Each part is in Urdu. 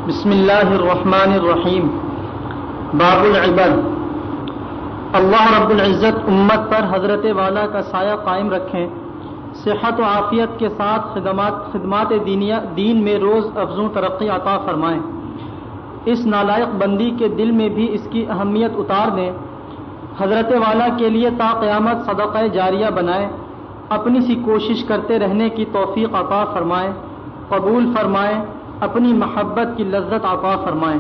بسم اللہ الرحمن الرحیم۔ باب العباد۔ اللہ رب العزت امت پر حضرت والا کا سایہ قائم رکھیں، صحت و عافیت کے ساتھ خدمات دین میں روز افزوں ترقی عطا فرمائیں۔ اس نالائق بندی کے دل میں بھی اس کی اہمیت اتار دیں، حضرت والا کے لیے تا قیامت صدقہ جاریہ بنائیں، اپنی سی کوشش کرتے رہنے کی توفیق عطا فرمائیں، قبول فرمائیں، اپنی محبت کی لذت عطا فرمائیں۔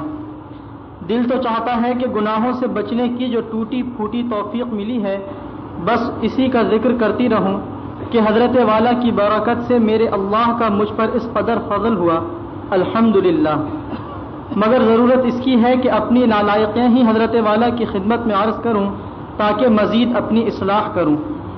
دل تو چاہتا ہے کہ گناہوں سے بچنے کی جو ٹوٹی پھوٹی توفیق ملی ہے، بس اسی کا ذکر کرتی رہوں کہ حضرت والا کی برکت سے میرے اللہ کا مجھ پر اس قدر فضل ہوا، الحمدللہ۔ مگر ضرورت اس کی ہے کہ اپنی نالائقیں ہی حضرت والا کی خدمت میں عرض کروں تاکہ مزید اپنی اصلاح کروں۔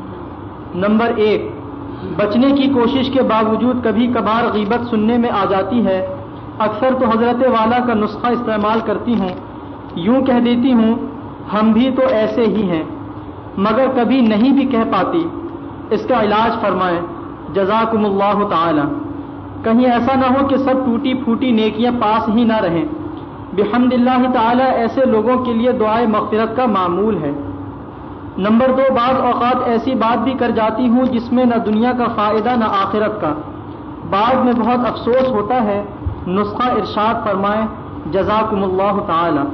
نمبر 1، بچنے کی کوشش کے باوجود کبھی کبھار غیبت سننے میں آ جاتی ہے۔ اکثر تو حضرت والا کا نسخہ استعمال کرتی ہوں، یوں کہہ دیتی ہوں ہم بھی تو ایسے ہی ہیں، مگر کبھی نہیں بھی کہہ پاتی۔ اس کا علاج فرمائیں، جزاکم اللہ تعالی۔ کہیں ایسا نہ ہو کہ سب ٹوٹی پھوٹی نیکیاں پاس ہی نہ رہیں۔ بحمد اللہ تعالی ایسے لوگوں کے لیے دعائے مغفرت کا معمول ہے۔ نمبر 2، بعض اوقات ایسی بات بھی کر جاتی ہوں جس میں نہ دنیا کا فائدہ نہ آخرت کا، بعد میں بہت افسوس ہوتا ہے۔ نسخہ ارشاد فرمائیں، جزاکم اللہ تعالی۔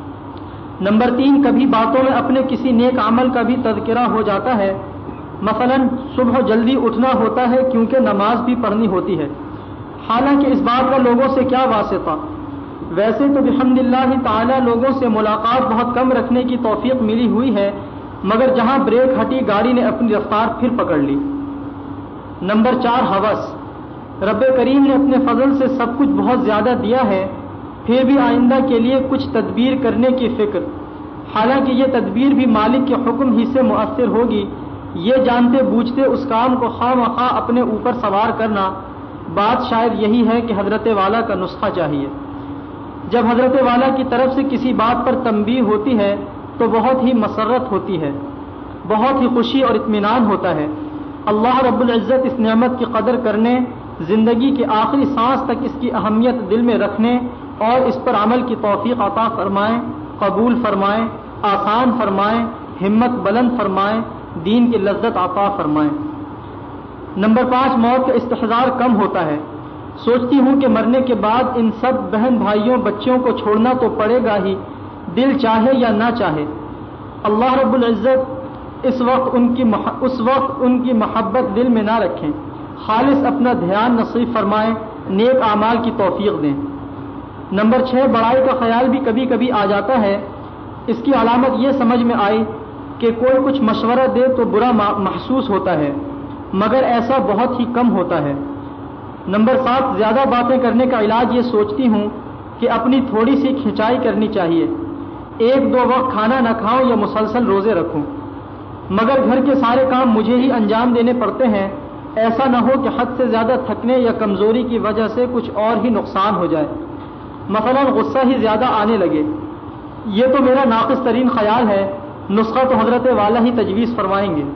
نمبر 3، کبھی باتوں میں اپنے کسی نیک عمل کا بھی تذکرہ ہو جاتا ہے، مثلا صبح جلدی اٹھنا ہوتا ہے کیونکہ نماز بھی پڑھنی ہوتی ہے، حالانکہ اس بات کا لوگوں سے کیا واسطہ۔ ویسے تو بحمد اللہ تعالی لوگوں سے ملاقات بہت کم رکھنے کی توفیق ملی ہوئی ہے، مگر جہاں بریک ہٹی گاڑی نے اپنی رفتار پھر پکڑ لی۔ نمبر 4، ہوس۔ رب کریم نے اپنے فضل سے سب کچھ بہت زیادہ دیا ہے، پھر بھی آئندہ کے لیے کچھ تدبیر کرنے کی فکر، حالانکہ یہ تدبیر بھی مالک کے حکم ہی سے مؤثر ہوگی، یہ جانتے بوجھتے اس کام کو خواہ مخواہ اپنے اوپر سوار کرنا۔ بات شاید یہی ہے کہ حضرت والا کا نسخہ چاہیے۔ جب حضرت والا کی طرف سے کسی بات پر تنبیہ ہوتی ہے تو بہت ہی مسرت ہوتی ہے، بہت ہی خوشی اور اطمینان ہوتا ہے۔ اللہ رب العزت اس نعمت کی قدر کرنے، زندگی کے آخری سانس تک اس کی اہمیت دل میں رکھنے اور اس پر عمل کی توفیق عطا فرمائیں، قبول فرمائیں، آسان فرمائیں، ہمت بلند فرمائیں، دین کی لذت عطا فرمائیں۔ نمبر 5، موت کا استحضار کم ہوتا ہے۔ سوچتی ہوں کہ مرنے کے بعد ان سب بہن بھائیوں بچوں کو چھوڑنا تو پڑے گا ہی، دل چاہے یا نہ چاہے۔ اللہ رب العزت اس وقت ان کی محبت دل میں نہ رکھیں، خالص اپنا دھیان نصیب فرمائیں، نیک اعمال کی توفیق دیں۔ نمبر 6، بڑائی کا خیال بھی کبھی کبھی آ جاتا ہے۔ اس کی علامت یہ سمجھ میں آئی کہ کوئی کچھ مشورہ دے تو برا محسوس ہوتا ہے، مگر ایسا بہت ہی کم ہوتا ہے۔ نمبر 7، زیادہ باتیں کرنے کا علاج یہ سوچتی ہوں کہ اپنی تھوڑی سی کھنچائی کرنی چاہیے، 1-2 وقت کھانا نہ کھاؤں یا مسلسل روزے رکھوں، مگر گھر کے سارے کام مجھے ہی انجام دینے پڑتے ہیں۔ ایسا نہ ہو کہ حد سے زیادہ تھکنے یا کمزوری کی وجہ سے کچھ اور ہی نقصان ہو جائے، مثلا غصہ ہی زیادہ آنے لگے۔ یہ تو میرا ناقص ترین خیال ہے، نسخہ تو حضرت والا ہی تجویز فرمائیں گے۔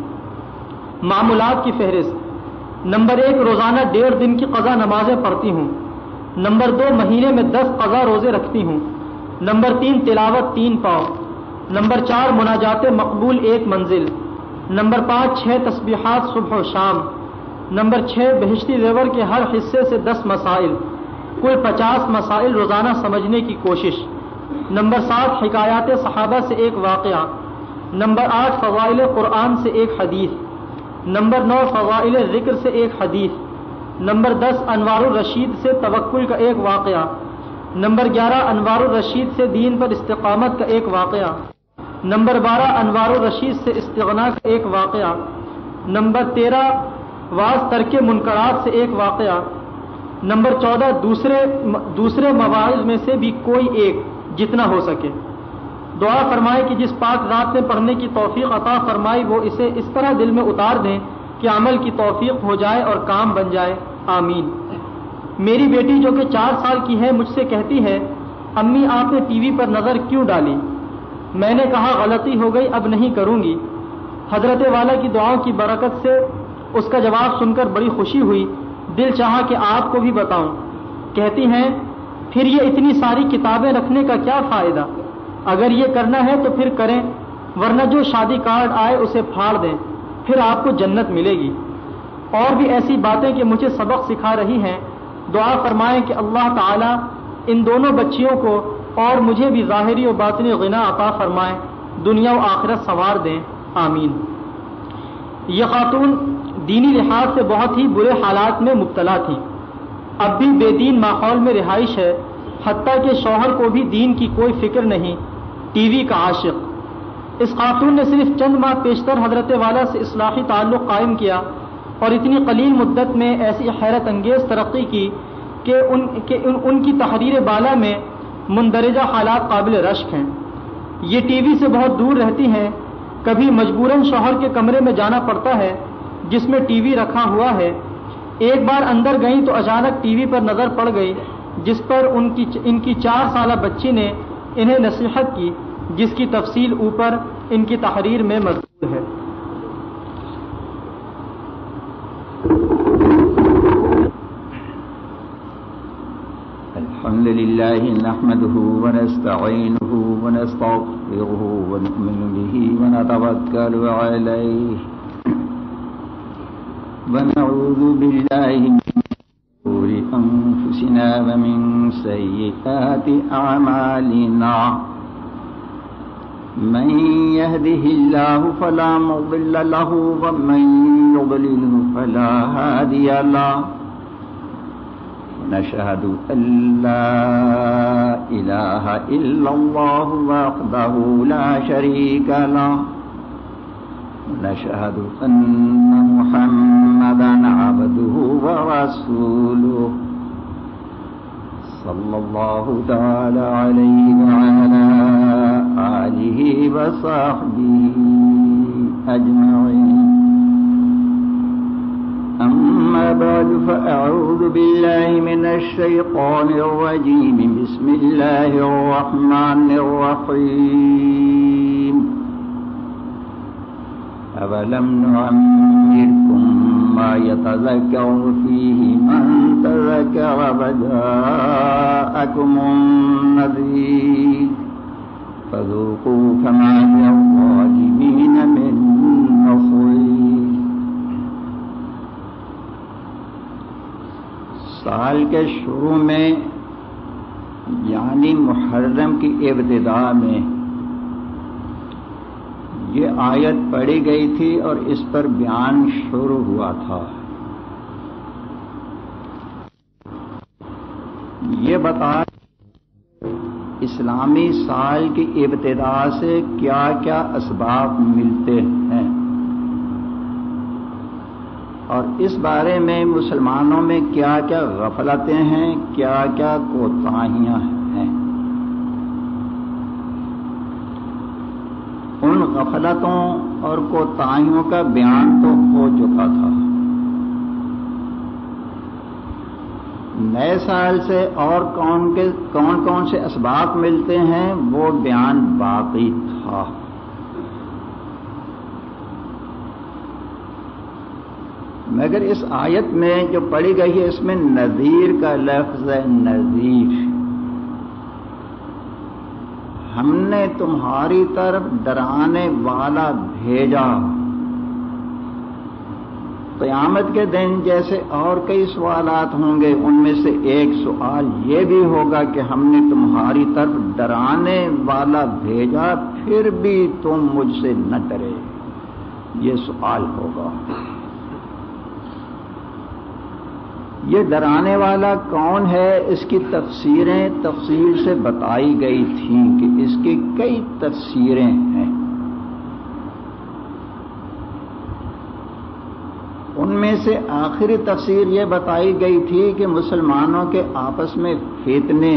معمولات کی فہرست۔ نمبر 1، روزانہ 1.5 دن کی قضا نمازیں پڑھتی ہوں۔ نمبر 2، مہینے میں 10 قضا روزے رکھتی ہوں۔ نمبر 3، تلاوت 3 پاؤ۔ نمبر 4، مناجات مقبول 1 منزل۔ نمبر 5، 6 تسبیحات صبح و شام۔ نمبر 6، بہشتی زیور کے ہر حصے سے 10 مسائل، کل 50 مسائل روزانہ سمجھنے کی کوشش۔ نمبر 7، حکایات صحابہ سے 1 واقعہ۔ نمبر 8، فضائل قرآن سے 1 حدیث۔ نمبر 9، فضائل ذکر سے 1 حدیث۔ نمبر 10، انوار الرشید سے توکل کا 1 واقعہ۔ نمبر 11، انوار الرشید سے دین پر استقامت کا 1 واقعہ۔ نمبر 12، انوار الرشید سے استغنا کا 1 واقعہ۔ نمبر 13، واز ترک منکرات سے 1 واقعہ۔ نمبر 14، دوسرے مواعظ میں سے بھی کوئی ایک جتنا ہو سکے۔ دعا فرمائے کہ جس پاک ذات نے پڑھنے کی توفیق عطا فرمائی وہ اسے اس طرح دل میں اتار دیں کہ عمل کی توفیق ہو جائے اور کام بن جائے، آمین۔ میری بیٹی جو کہ 4 سال کی ہے مجھ سے کہتی ہے، امی آپ نے ٹی وی پر نظر کیوں ڈالی؟ میں نے کہا غلطی ہو گئی، اب نہیں کروں گی۔ حضرت والا کی دعاؤں کی برکت سے اس کا جواب سن کر بڑی خوشی ہوئی، دل چاہا کہ آپ کو بھی بتاؤں۔ کہتی ہیں پھر یہ اتنی ساری کتابیں رکھنے کا کیا فائدہ؟ اگر یہ کرنا ہے تو پھر کریں، ورنہ جو شادی کارڈ آئے اسے پھاڑ دیں، پھر آپ کو جنت ملے گی۔ اور بھی ایسی باتیں کہ مجھے سبق سکھا رہی ہیں۔ دعا فرمائیں کہ اللہ تعالیٰ ان دونوں بچیوں کو اور مجھے بھی ظاہری و باطنی غنا عطا فرمائیں، دنیا و آخرت سنوار دیں، آمین۔ یہ خاتون دینی لحاظ سے بہت ہی برے حالات میں مبتلا تھیں۔ اب بھی بے دین ماحول میں رہائش ہے، حتیٰ کہ شوہر کو بھی دین کی کوئی فکر نہیں، ٹی وی کا عاشق۔ اس خاتون نے صرف چند ماہ پیشتر حضرت والا سے اصلاحی تعلق قائم کیا اور اتنی قلیل مدت میں ایسی حیرت انگیز ترقی کی کہ ان کی تحریر بالا میں مندرجہ حالات قابل رشک ہیں۔ یہ ٹی وی سے بہت دور رہتی ہیں، کبھی مجبوراً شوہر کے کمرے میں جانا پڑتا ہے جس میں ٹی وی رکھا ہوا ہے۔ ایک بار اندر گئیں تو اچانک ٹی وی پر نظر پڑ گئی جس پر ان کی 4 سالہ بچی نے انہیں نصیحت کی، جس کی تفصیل اوپر ان کی تحریر میں مذکور ہے۔ الحمد لله نحمده ونستعينه ونستغفره ونؤمن به ونتوكل عليه ونعوذ بالله من شرور أنفسنا ومن سيئات أعمالنا من يهده الله فلا مضل له ومن يضلله فلا هادي له نشهد أن لا إله إلا الله وحده لا شريك له نشهد أن محمدا عبده ورسوله صلى الله تعالى عليه وعلى آله وصحبه أجمعين أما بعد فأعوذ بالله من الشيطان الرجيم بسم الله الرحمن الرحيم أولم نعمركم ما يتذكر فيه من تذكر وجاءكم النذير فذوقوا فما للظالمين من نصير۔ سال کے شروع میں یعنی محرم کی ابتدا میں یہ آیت پڑھی گئی تھی اور اس پر بیان شروع ہوا تھا۔ یہ بتا اسلامی سال کی ابتدا سے کیا کیا اسباب ملتے ہیں اور اس بارے میں مسلمانوں میں کیا کیا غفلتیں ہیں، کیا کیا کوتاہیاں ہیں۔ ان غفلتوں اور کوتاہیوں کا بیان تو ہو چکا تھا۔ نئے سال سے اور کون سے اسباب ملتے ہیں وہ بیان باقی تھا۔ مگر اس آیت میں جو پڑھی گئی ہے اس میں نذیر کا لفظ ہے، نذیر۔ ہم نے تمہاری طرف ڈرانے والا بھیجا۔ قیامت کے دن جیسے اور کئی سوالات ہوں گے، ان میں سے ایک سوال یہ بھی ہوگا کہ ہم نے تمہاری طرف ڈرانے والا بھیجا پھر بھی تم مجھ سے نہ ڈرے، یہ سوال ہوگا۔ یہ ڈرانے والا کون ہے؟ اس کی تفسیریں تفصیل سے بتائی گئی تھیں کہ اس کی کئی تفسیریں ہیں۔ ان میں سے آخری تفسیر یہ بتائی گئی تھی کہ مسلمانوں کے آپس میں فتنے،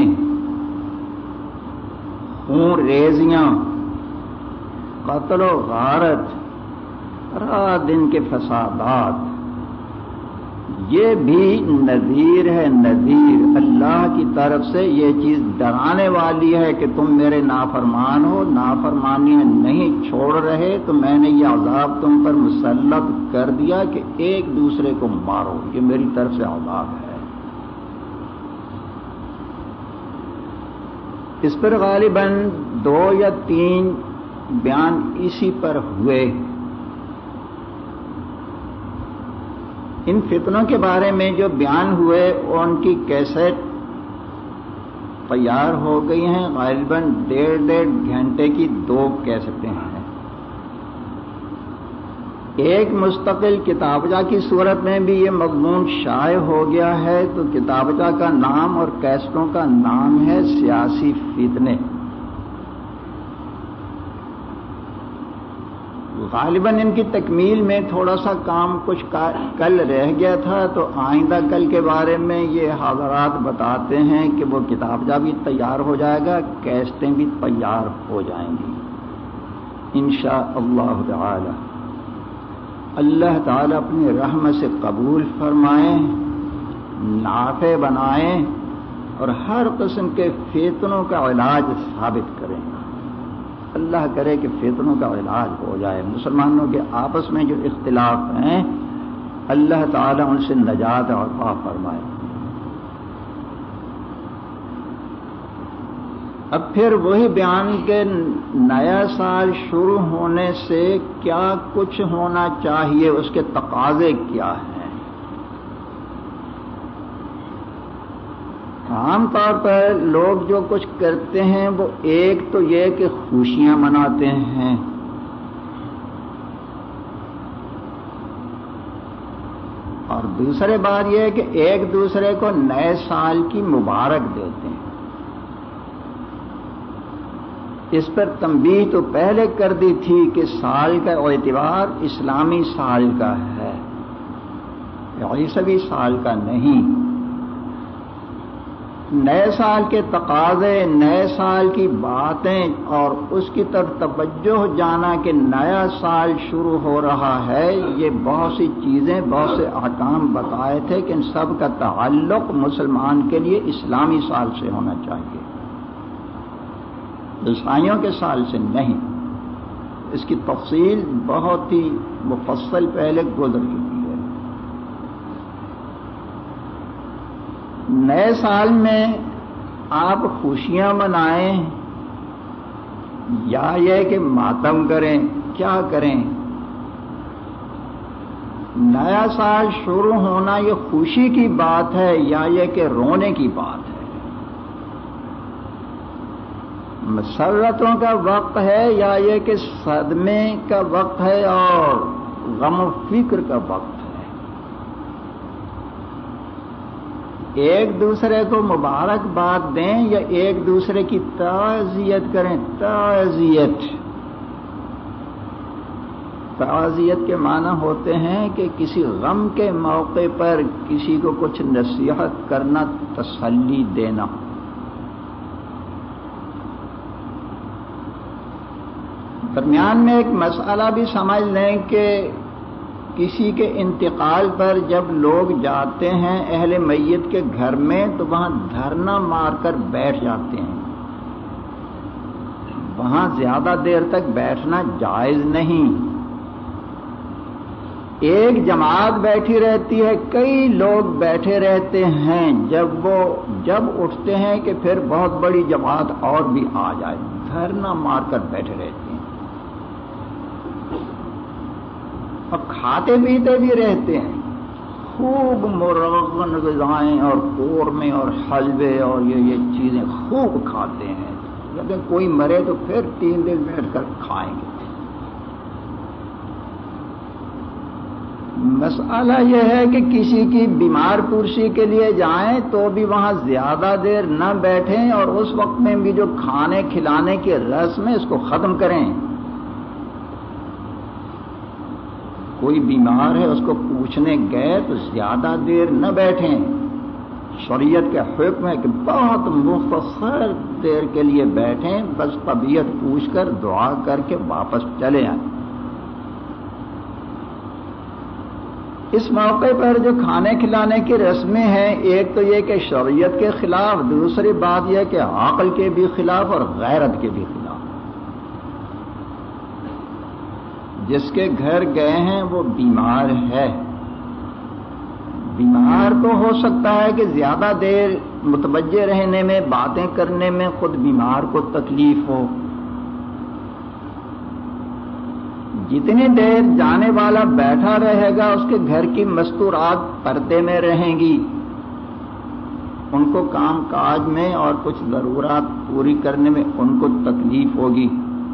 خون ریزیاں، قتل و غارت، رات دن کے فسادات، یہ بھی نذیر ہے۔ نذیر اللہ کی طرف سے یہ چیز ڈرانے والی ہے کہ تم میرے نافرمان ہو، نافرمانی نہیں چھوڑ رہے تو میں نے یہ عذاب تم پر مسلط کر دیا کہ ایک دوسرے کو مارو، یہ میری طرف سے عذاب ہے۔ اس پر غالباً 2 یا 3 بیان اسی پر ہوئے۔ ان فتنوں کے بارے میں جو بیان ہوئے ان کی کیسٹ تیار ہو گئی ہیں، غالباً 1.5 گھنٹے کی 2 کیسٹیں ہیں۔ ایک مستقل کتابچہ کی صورت میں بھی یہ مضمون شائع ہو گیا ہے، تو کتابچہ کا نام اور کیسٹوں کا نام ہے سیاسی فتنے۔ غالباً ان کی تکمیل میں تھوڑا سا کام کچھ کل رہ گیا تھا، تو آئندہ کل کے بارے میں یہ حضرات بتاتے ہیں کہ وہ کتابچہ بھی تیار ہو جائے گا، کیسٹیں بھی تیار ہو جائیں گی انشاءاللہ تعالی۔ اللہ تعالی اپنی رحمت سے قبول فرمائیں، نافع بنائیں اور ہر قسم کے فتنوں کا علاج ثابت کریں۔ اللہ کرے کہ فتنوں کا علاج ہو جائے۔ مسلمانوں کے آپس میں جو اختلاف ہیں اللہ تعالی ان سے نجات عطا فرمائے۔ اب پھر وہی بیان کہ نیا سال شروع ہونے سے کیا کچھ ہونا چاہیے، اس کے تقاضے کیا ہیں۔ عام طور پر لوگ جو کچھ کرتے ہیں وہ ایک تو یہ کہ خوشیاں مناتے ہیں، اور دوسرے بات یہ ہے کہ ایک دوسرے کو نئے سال کی مبارک دیتے ہیں۔ اس پر تنبیہ تو پہلے کر دی تھی کہ سال کا اعتبار اسلامی سال کا ہے، عیسوی سال کا نہیں۔ نئے سال کے تقاضے، نئے سال کی باتیں اور اس کی طرف توجہ جانا کہ نیا سال شروع ہو رہا ہے، یہ بہت سی چیزیں، بہت سے احکام بتائے تھے کہ ان سب کا تعلق مسلمان کے لیے اسلامی سال سے ہونا چاہیے، عیسائیوں کے سال سے نہیں۔ اس کی تفصیل بہت ہی مفصل پہلے گزر چکی ہے۔ نئے سال میں آپ خوشیاں منائیں یا یہ کہ ماتم کریں، کیا کریں؟ نیا سال شروع ہونا یہ خوشی کی بات ہے یا یہ کہ رونے کی بات ہے؟ مسرتوں کا وقت ہے یا یہ کہ صدمے کا وقت ہے اور غم و فکر کا وقت ہے؟ ایک دوسرے کو مبارکباد دیں یا ایک دوسرے کی تعزیت کریں؟ تعزیت کے معنی ہوتے ہیں کہ کسی غم کے موقع پر کسی کو کچھ نصیحت کرنا، تسلی دینا۔ درمیان میں ایک مسئلہ بھی سمجھ لیں کہ کسی کے انتقال پر جب لوگ جاتے ہیں اہل میت کے گھر میں تو وہاں دھرنا مار کر بیٹھ جاتے ہیں، وہاں زیادہ دیر تک بیٹھنا جائز نہیں۔ ایک جماعت بیٹھی رہتی ہے، کئی لوگ بیٹھے رہتے ہیں، جب اٹھتے ہیں کہ پھر بہت بڑی جماعت اور بھی آ جائے، دھرنا مار کر بیٹھے رہتے ہیں اور کھاتے پیتے بھی رہتے ہیں، خوب مرغن غذائیں اور قورمے اور حلوے اور یہ چیزیں خوب کھاتے ہیں، لیکن کوئی مرے تو پھر 3 دن بیٹھ کر کھائیں گے۔ مسئلہ یہ ہے کہ کسی کی بیمار پرسی کے لیے جائیں تو بھی وہاں زیادہ دیر نہ بیٹھیں اور اس وقت میں بھی جو کھانے کھلانے کی رسم ہے اس کو ختم کریں۔ کوئی بیمار ہے اس کو پوچھنے گئے تو زیادہ دیر نہ بیٹھیں۔ شریعت کا حکم ہے کہ بہت مختصر دیر کے لیے بیٹھیں، بس طبیعت پوچھ کر دعا کر کے واپس چلے آئیں۔ اس موقع پر جو کھانے کھلانے کی رسمیں ہیں، ایک تو یہ کہ شریعت کے خلاف، دوسری بات یہ کہ عقل کے بھی خلاف اور غیرت کے بھی خلاف۔ جس کے گھر گئے ہیں وہ بیمار ہے، بیمار تو ہو سکتا ہے کہ زیادہ دیر متوجہ رہنے میں، باتیں کرنے میں خود بیمار کو تکلیف ہو. جتنی دیر جانے والا بیٹھا رہے گا اس کے گھر کی مستورات پردے میں رہیں گی، ان کو کام کاج میں اور کچھ ضرورات پوری کرنے میں ان کو تکلیف ہوگی.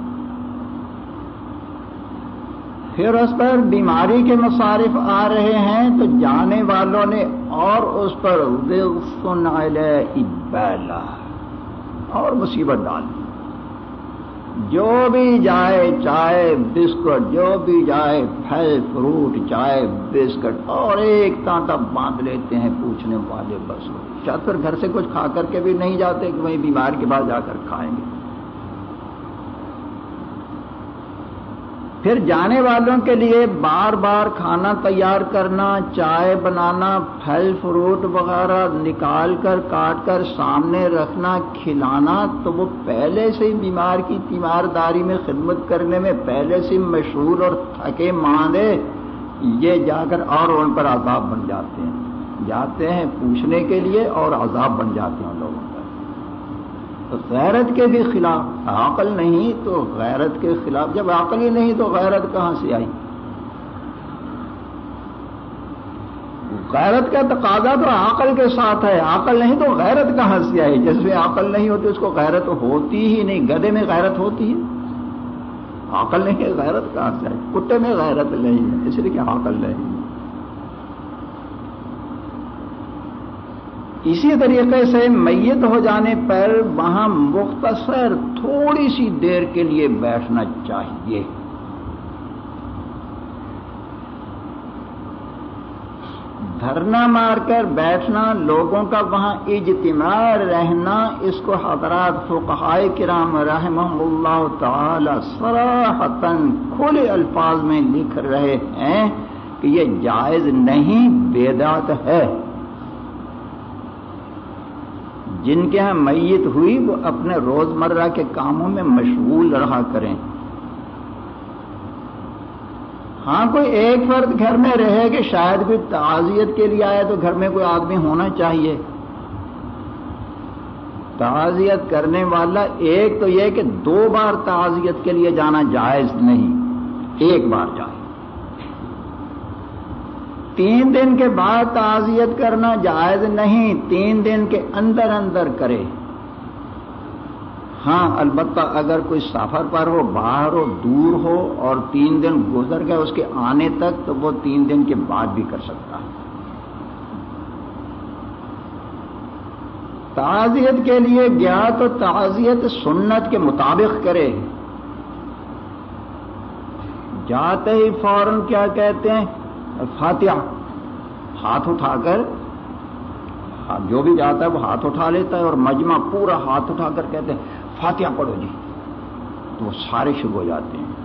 پھر اس پر بیماری کے مصارف آ رہے ہیں تو جانے والوں نے اور اس پر ضغط علیہ بالا اور مصیبت ڈال دی. جو بھی جائے چائے بسکٹ، جو بھی جائے پھل فروٹ چائے بسکٹ، اور ایک تانتا باندھ لیتے ہیں پوچھنے والے. بس شاید پھر گھر سے کچھ کھا کر کے بھی نہیں جاتے کہ وہیں بیمار کے بعد جا کر کھائیں گے. پھر جانے والوں کے لیے بار بار کھانا تیار کرنا، چائے بنانا، پھل فروٹ وغیرہ نکال کر کاٹ کر سامنے رکھنا، کھلانا، تو وہ پہلے سے ہی بیمار کی تیمارداری میں خدمت کرنے میں پہلے سے مشغول اور تھکے ماندے، یہ جا کر اور ان پر عذاب بن جاتے ہیں. جاتے ہیں پوچھنے کے لیے اور عذاب بن جاتے ہیں لوگوں پر. تو غیرت کے بھی خلاف، عقل نہیں تو غیرت کے خلاف. جب عقل ہی نہیں تو غیرت کہاں سے آئی؟ غیرت کا تقاضا تو عقل کے ساتھ ہے، عقل نہیں تو غیرت کہاں سے آئی؟ جس میں عقل نہیں ہوتی اس کو غیرت ہوتی ہی نہیں. گدھے میں غیرت ہوتی ہے، عقل نہیں ہے، غیرت کہاں سے آئی؟ کتے میں غیرت نہیں ہے اس لیے کہ عقل نہیں. اسی طریقے سے میت ہو جانے پر وہاں مختصر تھوڑی سی دیر کے لیے بیٹھنا چاہیے. دھرنا مار کر بیٹھنا، لوگوں کا وہاں اجتماع رہنا، اس کو حضرات فقہائے کرام رحمہم اللہ تعالی صراحتاً کھلے الفاظ میں لکھ رہے ہیں کہ یہ جائز نہیں، بدعت ہے. جن کے ہاں میت ہوئی وہ اپنے روزمرہ کے کاموں میں مشغول رہا کریں. ہاں کوئی ایک فرد گھر میں رہے کہ شاید کوئی تعزیت کے لیے آئے تو گھر میں کوئی آدمی ہونا چاہیے. تعزیت کرنے والا ایک تو یہ کہ 2 بار تعزیت کے لیے جانا جائز نہیں، ایک بار جائے. 3 دن کے بعد تعزیت کرنا جائز نہیں، 3 دن کے اندر اندر کرے. ہاں البتہ اگر کوئی سفر پر ہو، باہر ہو، دور ہو اور 3 دن گزر گئے اس کے آنے تک تو وہ 3 دن کے بعد بھی کر سکتا ہے. تعزیت کے لیے گیا تو تعزیت سنت کے مطابق کرے. جاتے ہی فوراً کیا کہتے ہیں؟ فاتحہ. ہاتھ اٹھا کر، جو بھی جاتا ہے وہ ہاتھ اٹھا لیتا ہے اور مجمع پورا ہاتھ اٹھا کر کہتے ہیں فاتحہ پڑھو جی، تو وہ سارے شروع ہو جاتے ہیں.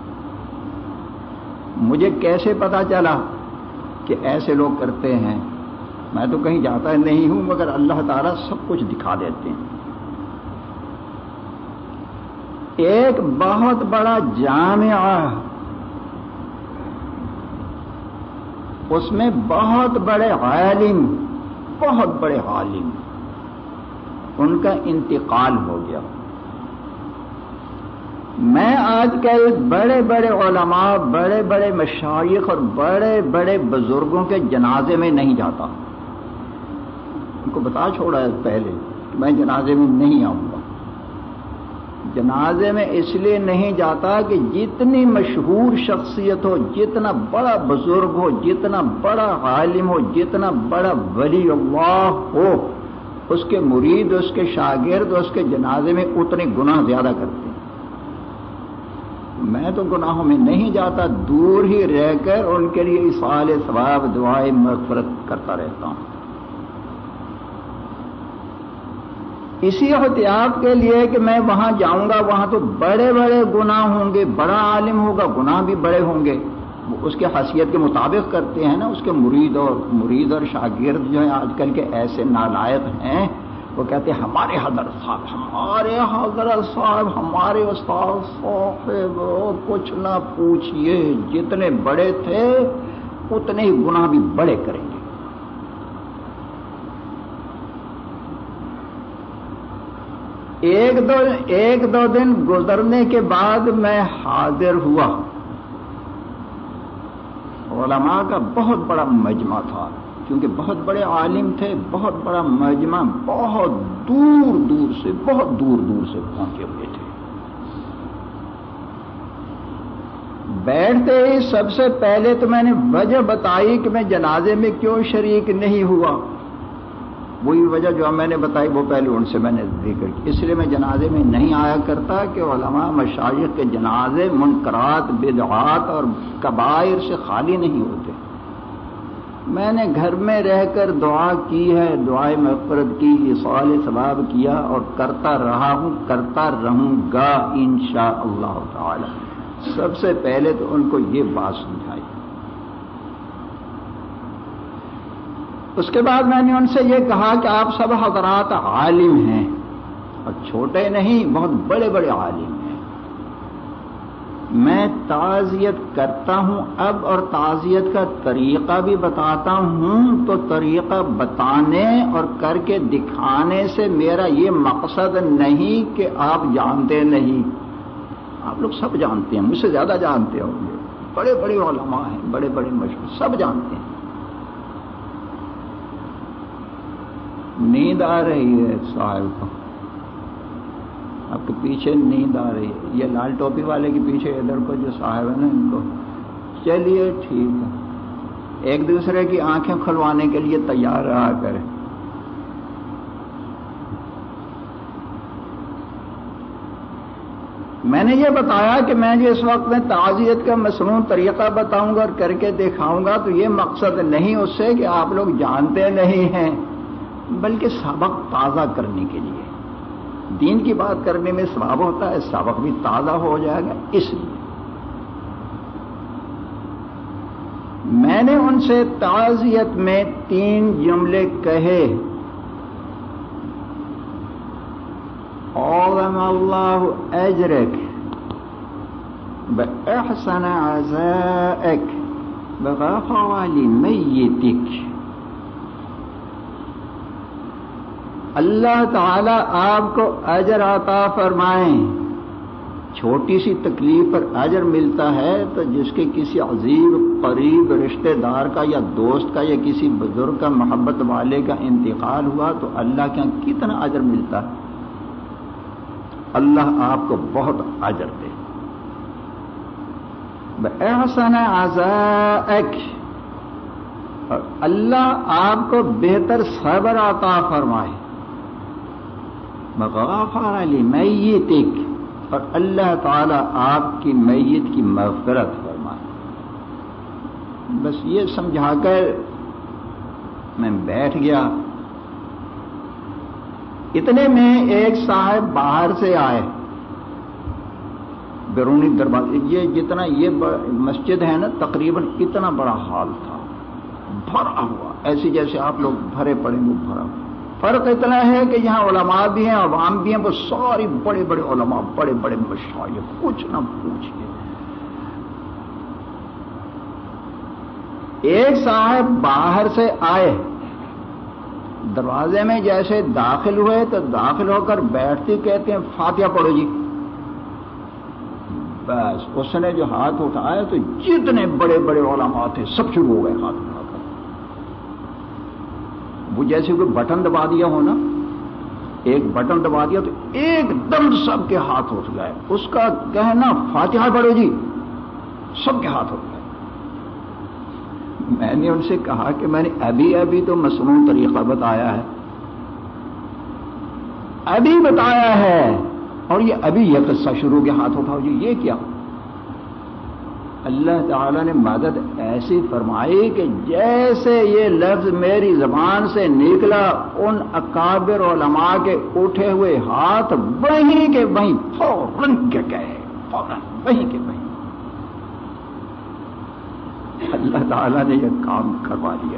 مجھے کیسے پتا چلا کہ ایسے لوگ کرتے ہیں؟ میں تو کہیں جاتا نہیں ہوں مگر اللہ تعالیٰ سب کچھ دکھا دیتے ہیں. ایک بہت بڑا جامعہ، اس میں بہت بڑے عالم، ان کا انتقال ہو گیا. میں آج کل بڑے بڑے علماء، بڑے بڑے مشائخ اور بڑے بڑے بزرگوں کے جنازے میں نہیں جاتا. ان کو بتا چھوڑا ہے پہلے کہ میں جنازے میں نہیں آؤں گا. جنازے میں اس لیے نہیں جاتا کہ جتنی مشہور شخصیت ہو، جتنا بڑا بزرگ ہو، جتنا بڑا عالم ہو، جتنا بڑا ولی اللہ ہو، اس کے مرید، اس کے شاگرد اس کے جنازے میں اتنے گناہ زیادہ کرتے ہیں. میں تو گناہوں میں نہیں جاتا، دور ہی رہ کر ان کے لیے ایصال ثواب، دعائے مغفرت کرتا رہتا ہوں. اسی احتیاط کے لیے کہ میں وہاں جاؤں گا وہاں تو بڑے بڑے گناہ ہوں گے، بڑا عالم ہوگا، گناہ بھی بڑے ہوں گے. اس کے حیثیت کے مطابق کرتے ہیں نا. اس کے مرید اور شاگرد جو ہیں آج کل کے ایسے نالائق ہیں، وہ کہتے ہیں ہمارے حضرت صاحب، ہمارے استاد صاحب، کچھ نہ پوچھئے، جتنے بڑے تھے اتنے ہی گناہ بھی بڑے کریں گے. ایک دو دن گزرنے کے بعد میں حاضر ہوا. علماء کا بہت بڑا مجمع تھا، کیونکہ بہت بڑے عالم تھے، بہت بڑا مجمع، بہت دور دور سے پہنچے ہوئے تھے. بیٹھتے ہی سب سے پہلے تو میں نے وجہ بتائی کہ میں جنازے میں کیوں شریک نہیں ہوا. وہی وجہ جو میں نے بتائی وہ پہلے ان سے میں نے ذکر کی. اس لیے میں جنازے میں نہیں آیا کرتا کہ علماء مشائخ کے جنازے منکرات، بدعات اور کبائر سے خالی نہیں ہوتے. میں نے گھر میں رہ کر دعا کی ہے، دعائے مغفرت کی، ایصال ثواب کیا اور کرتا رہا ہوں، کرتا رہوں گا انشاءاللہ تعالی. سب سے پہلے تو ان کو یہ بات سمجھائی. اس کے بعد میں نے ان سے یہ کہا کہ آپ سب حضرات عالم ہیں، اور چھوٹے نہیں، بہت بڑے بڑے عالم ہیں. میں تعزیت کرتا ہوں اب، اور تعزیت کا طریقہ بھی بتاتا ہوں. تو طریقہ بتانے اور کر کے دکھانے سے میرا یہ مقصد نہیں کہ آپ جانتے نہیں. آپ لوگ سب جانتے ہیں، مجھ سے زیادہ جانتے ہوں گے. بڑے بڑے علماء ہیں، بڑے بڑے مشہور، سب جانتے ہیں. نیند آ رہی ہے صاحب کو، آپ کے پیچھے نیند آ رہی ہے. یہ لال ٹوپی والے کے پیچھے ادھر کو جو صاحب ہے نا، ان کو چلیے ٹھیک ہے، ایک دوسرے کی آنکھیں کھلوانے کے لیے تیار رہا کریں. میں نے یہ بتایا کہ میں جو اس وقت میں تعزیت کا مصنون طریقہ بتاؤں گا اور کر کے دکھاؤں گا، تو یہ مقصد نہیں اس سے کہ آپ لوگ جانتے نہیں ہیں، بلکہ سبق تازہ کرنے کے لیے. دین کی بات کرنے میں ثواب ہوتا ہے، سبق بھی تازہ ہو جائے گا. اس لیے میں نے ان سے تعزیت میں 3 جملے کہے. عظم اللہ اجرک باحسن عزائک بغفر لمیتک. اللہ تعالی آپ کو اجر عطا فرمائیں. چھوٹی سی تکلیف پر اجر ملتا ہے تو جس کے کسی عزیز قریب رشتہ دار کا یا دوست کا یا کسی بزرگ کا، محبت والے کا انتقال ہوا تو اللہ کے یہاں کتنا اجر ملتا ہے. اللہ آپ کو بہت اجر دے. بِأَحْسَنَ عَزَائِكَ، اور اللہ آپ کو بہتر صبر عطا فرمائے. مغفر لمیتک، اور اللہ تعالی آپ کی میت کی مغفرت فرمائے. بس یہ سمجھا کر میں بیٹھ گیا. اتنے میں ایک صاحب باہر سے آئے، بیرونی دروازے. یہ جتنا یہ مسجد ہے نا، تقریباً اتنا بڑا ہال تھا، بھرا ہوا، ایسے جیسے آپ لوگ بھرے پڑے وہ بھرا ہوا. فرق اتنا ہے کہ یہاں علماء بھی ہیں، عوام بھی ہیں، وہ ساری بڑے بڑے علماء، بڑے بڑے مشائخ، کچھ نہ پوچھئے. ایک صاحب باہر سے آئے، دروازے میں جیسے داخل ہوئے تو داخل ہو کر بیٹھتے کہتے ہیں فاتحہ پڑھو جی. بس اس نے جو ہاتھ اٹھایا تو جتنے بڑے بڑے علماء تھے سب شروع ہو گئے ہاتھ اٹھا کر. وہ جیسے کوئی بٹن دبا دیا ہو نا، ایک بٹن دبا دیا تو ایک دم سب کے ہاتھ اٹھ گئے. اس کا کہنا فاتحہ پڑھو جی، سب کے ہاتھ اٹھ گئے. میں نے ان سے کہا کہ میں نے ابھی تو مصنون طریقہ بتایا ہے، ابھی بتایا ہے، اور یہ ابھی یہ قصہ شروع کے ہاتھ اٹھاؤ جی، یہ کیا؟ اللہ تعالیٰ نے مدد ایسی فرمائی کہ جیسے یہ لفظ میری زبان سے نکلا، ان اکابر علماء کے اٹھے ہوئے ہاتھ وہیں کے وہیں فوراً گئے، فوراً وہیں کے وہیں. اللہ تعالیٰ نے یہ کام کروا دیا.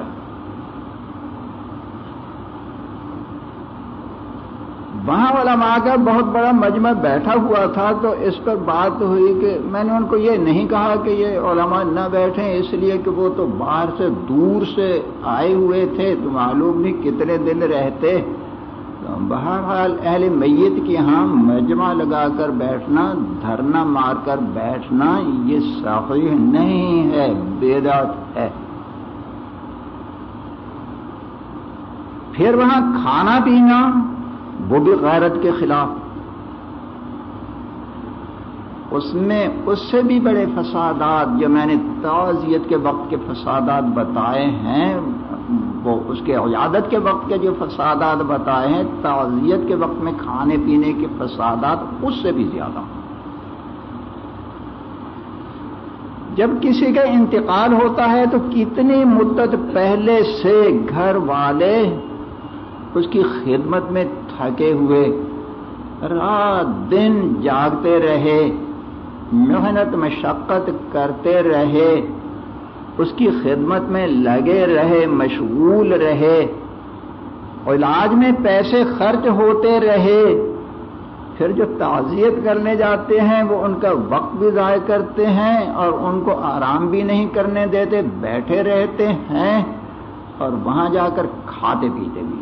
وہاں علماء کا بہت بڑا مجمع بیٹھا ہوا تھا، تو اس پر بات ہوئی کہ میں نے ان کو یہ نہیں کہا کہ یہ علماء نہ بیٹھیں، اس لیے کہ وہ تو باہر سے دور سے آئے ہوئے تھے، تو معلوم نہیں کتنے دن رہتے. بہرحال اہل میت کے ہاں مجمع لگا کر بیٹھنا، دھرنا مار کر بیٹھنا یہ صحیح نہیں ہے، بدعت ہے۔ پھر وہاں کھانا پینا وہ بھی غیرت کے خلاف، اس سے بھی بڑے فسادات جو میں نے تعزیت کے وقت کے فسادات بتائے ہیں، وہ اس کے عیادت کے وقت کے جو فسادات بتائے ہیں، تعزیت کے وقت میں کھانے پینے کے فسادات اس سے بھی زیادہ۔ جب کسی کا انتقال ہوتا ہے تو کتنی مدت پہلے سے گھر والے اس کی خدمت میں تھکے ہوئے رات دن جاگتے رہے، محنت مشقت کرتے رہے، اس کی خدمت میں لگے رہے، مشغول رہے، علاج میں پیسے خرچ ہوتے رہے، پھر جو تعزیت کرنے جاتے ہیں وہ ان کا وقت بھی ضائع کرتے ہیں اور ان کو آرام بھی نہیں کرنے دیتے، بیٹھے رہتے ہیں اور وہاں جا کر کھاتے پیتے بھی ہیں۔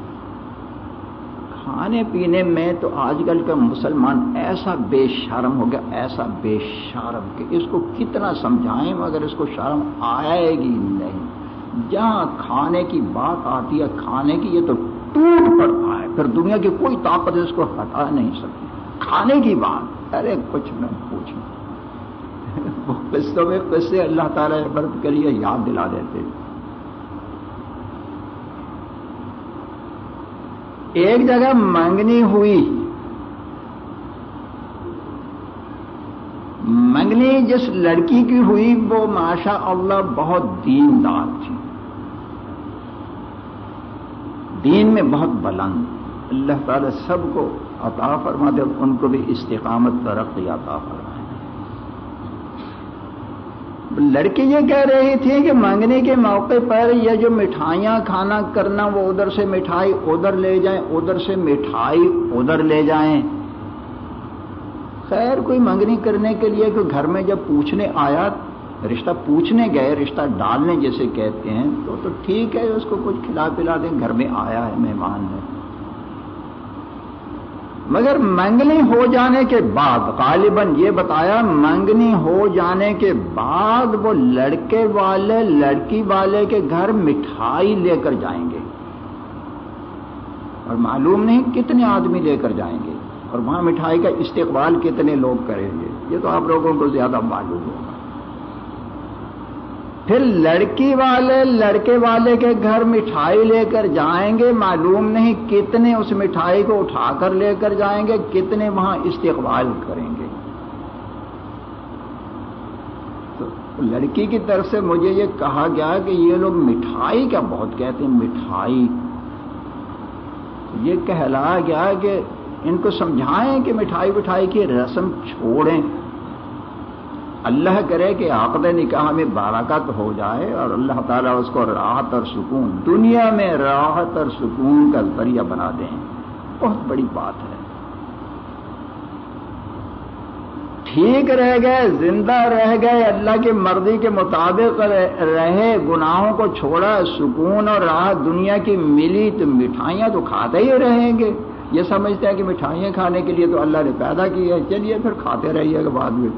کھانے پینے میں تو آج کل کا مسلمان ایسا بے شرم ہو گیا، ایسا بے شرم کہ اس کو کتنا سمجھائیں مگر اس کو شرم آئے گی نہیں۔ جہاں کھانے کی بات آتی ہے کھانے کی، یہ تو ٹوٹ پڑتا ہے، پھر دنیا کی کوئی طاقت اس کو ہٹا نہیں سکتی۔ کھانے کی بات، ارے کچھ نہ پوچھیں، وہ قصوں میں قصے اللہ تعالیٰ عبرت کے لیے یاد دلا دیتے۔ ایک جگہ منگنی ہوئی، منگنی جس لڑکی کی ہوئی وہ ماشاء اللہ بہت دیندار تھی، دین میں بہت بلند، اللہ تعالیٰ سب کو عطا فرما دے، ان کو بھی استقامت ترقی عطا فرمائے۔ لڑکی یہ کہہ رہی تھی کہ منگنی کے موقع پر یہ جو مٹھائیاں کھانا کرنا، وہ ادھر سے مٹھائی ادھر لے جائیں، ادھر سے مٹھائی ادھر لے جائیں۔ خیر کوئی منگنی کرنے کے لیے کہ گھر میں جب پوچھنے آیا، رشتہ پوچھنے گئے، رشتہ ڈالنے جیسے کہتے ہیں، تو ٹھیک ہے اس کو کچھ کھلا پلا دیں، گھر میں آیا ہے، مہمان ہے۔ مگر منگنی ہو جانے کے بعد، غالباً یہ بتایا منگنی ہو جانے کے بعد وہ لڑکے والے لڑکی والے کے گھر مٹھائی لے کر جائیں گے، اور معلوم نہیں کتنے آدمی لے کر جائیں گے، اور وہاں مٹھائی کا استقبال کتنے لوگ کریں گے، یہ تو آپ لوگوں کو زیادہ معلوم ہوگا۔ پھر لڑکی والے لڑکے والے کے گھر مٹھائی لے کر جائیں گے، معلوم نہیں کتنے اس مٹھائی کو اٹھا کر لے کر جائیں گے، کتنے وہاں استقبال کریں گے۔ تو لڑکی کی طرف سے مجھے یہ کہا گیا کہ یہ لوگ مٹھائی کا بہت کہتے ہیں، مٹھائی۔ یہ کہلایا گیا کہ ان کو سمجھائیں کہ مٹھائی کی رسم چھوڑیں، اللہ کرے کہ عقد نکاح میں برکت ہو جائے اور اللہ تعالیٰ اس کو راحت اور سکون، دنیا میں راحت اور سکون کا ذریعہ بنا دیں، بہت بڑی بات ہے۔ ٹھیک رہ گئے، زندہ رہ گئے، اللہ کی مرضی کے مطابق رہے، گناہوں کو چھوڑا، سکون اور راحت دنیا کی ملی، تو مٹھائیاں تو کھاتے ہی رہیں گے۔ یہ سمجھتے ہیں کہ مٹھائیاں کھانے کے لیے تو اللہ نے پیدا کی ہے، چلیے پھر کھاتے رہیے گا بعد میں۔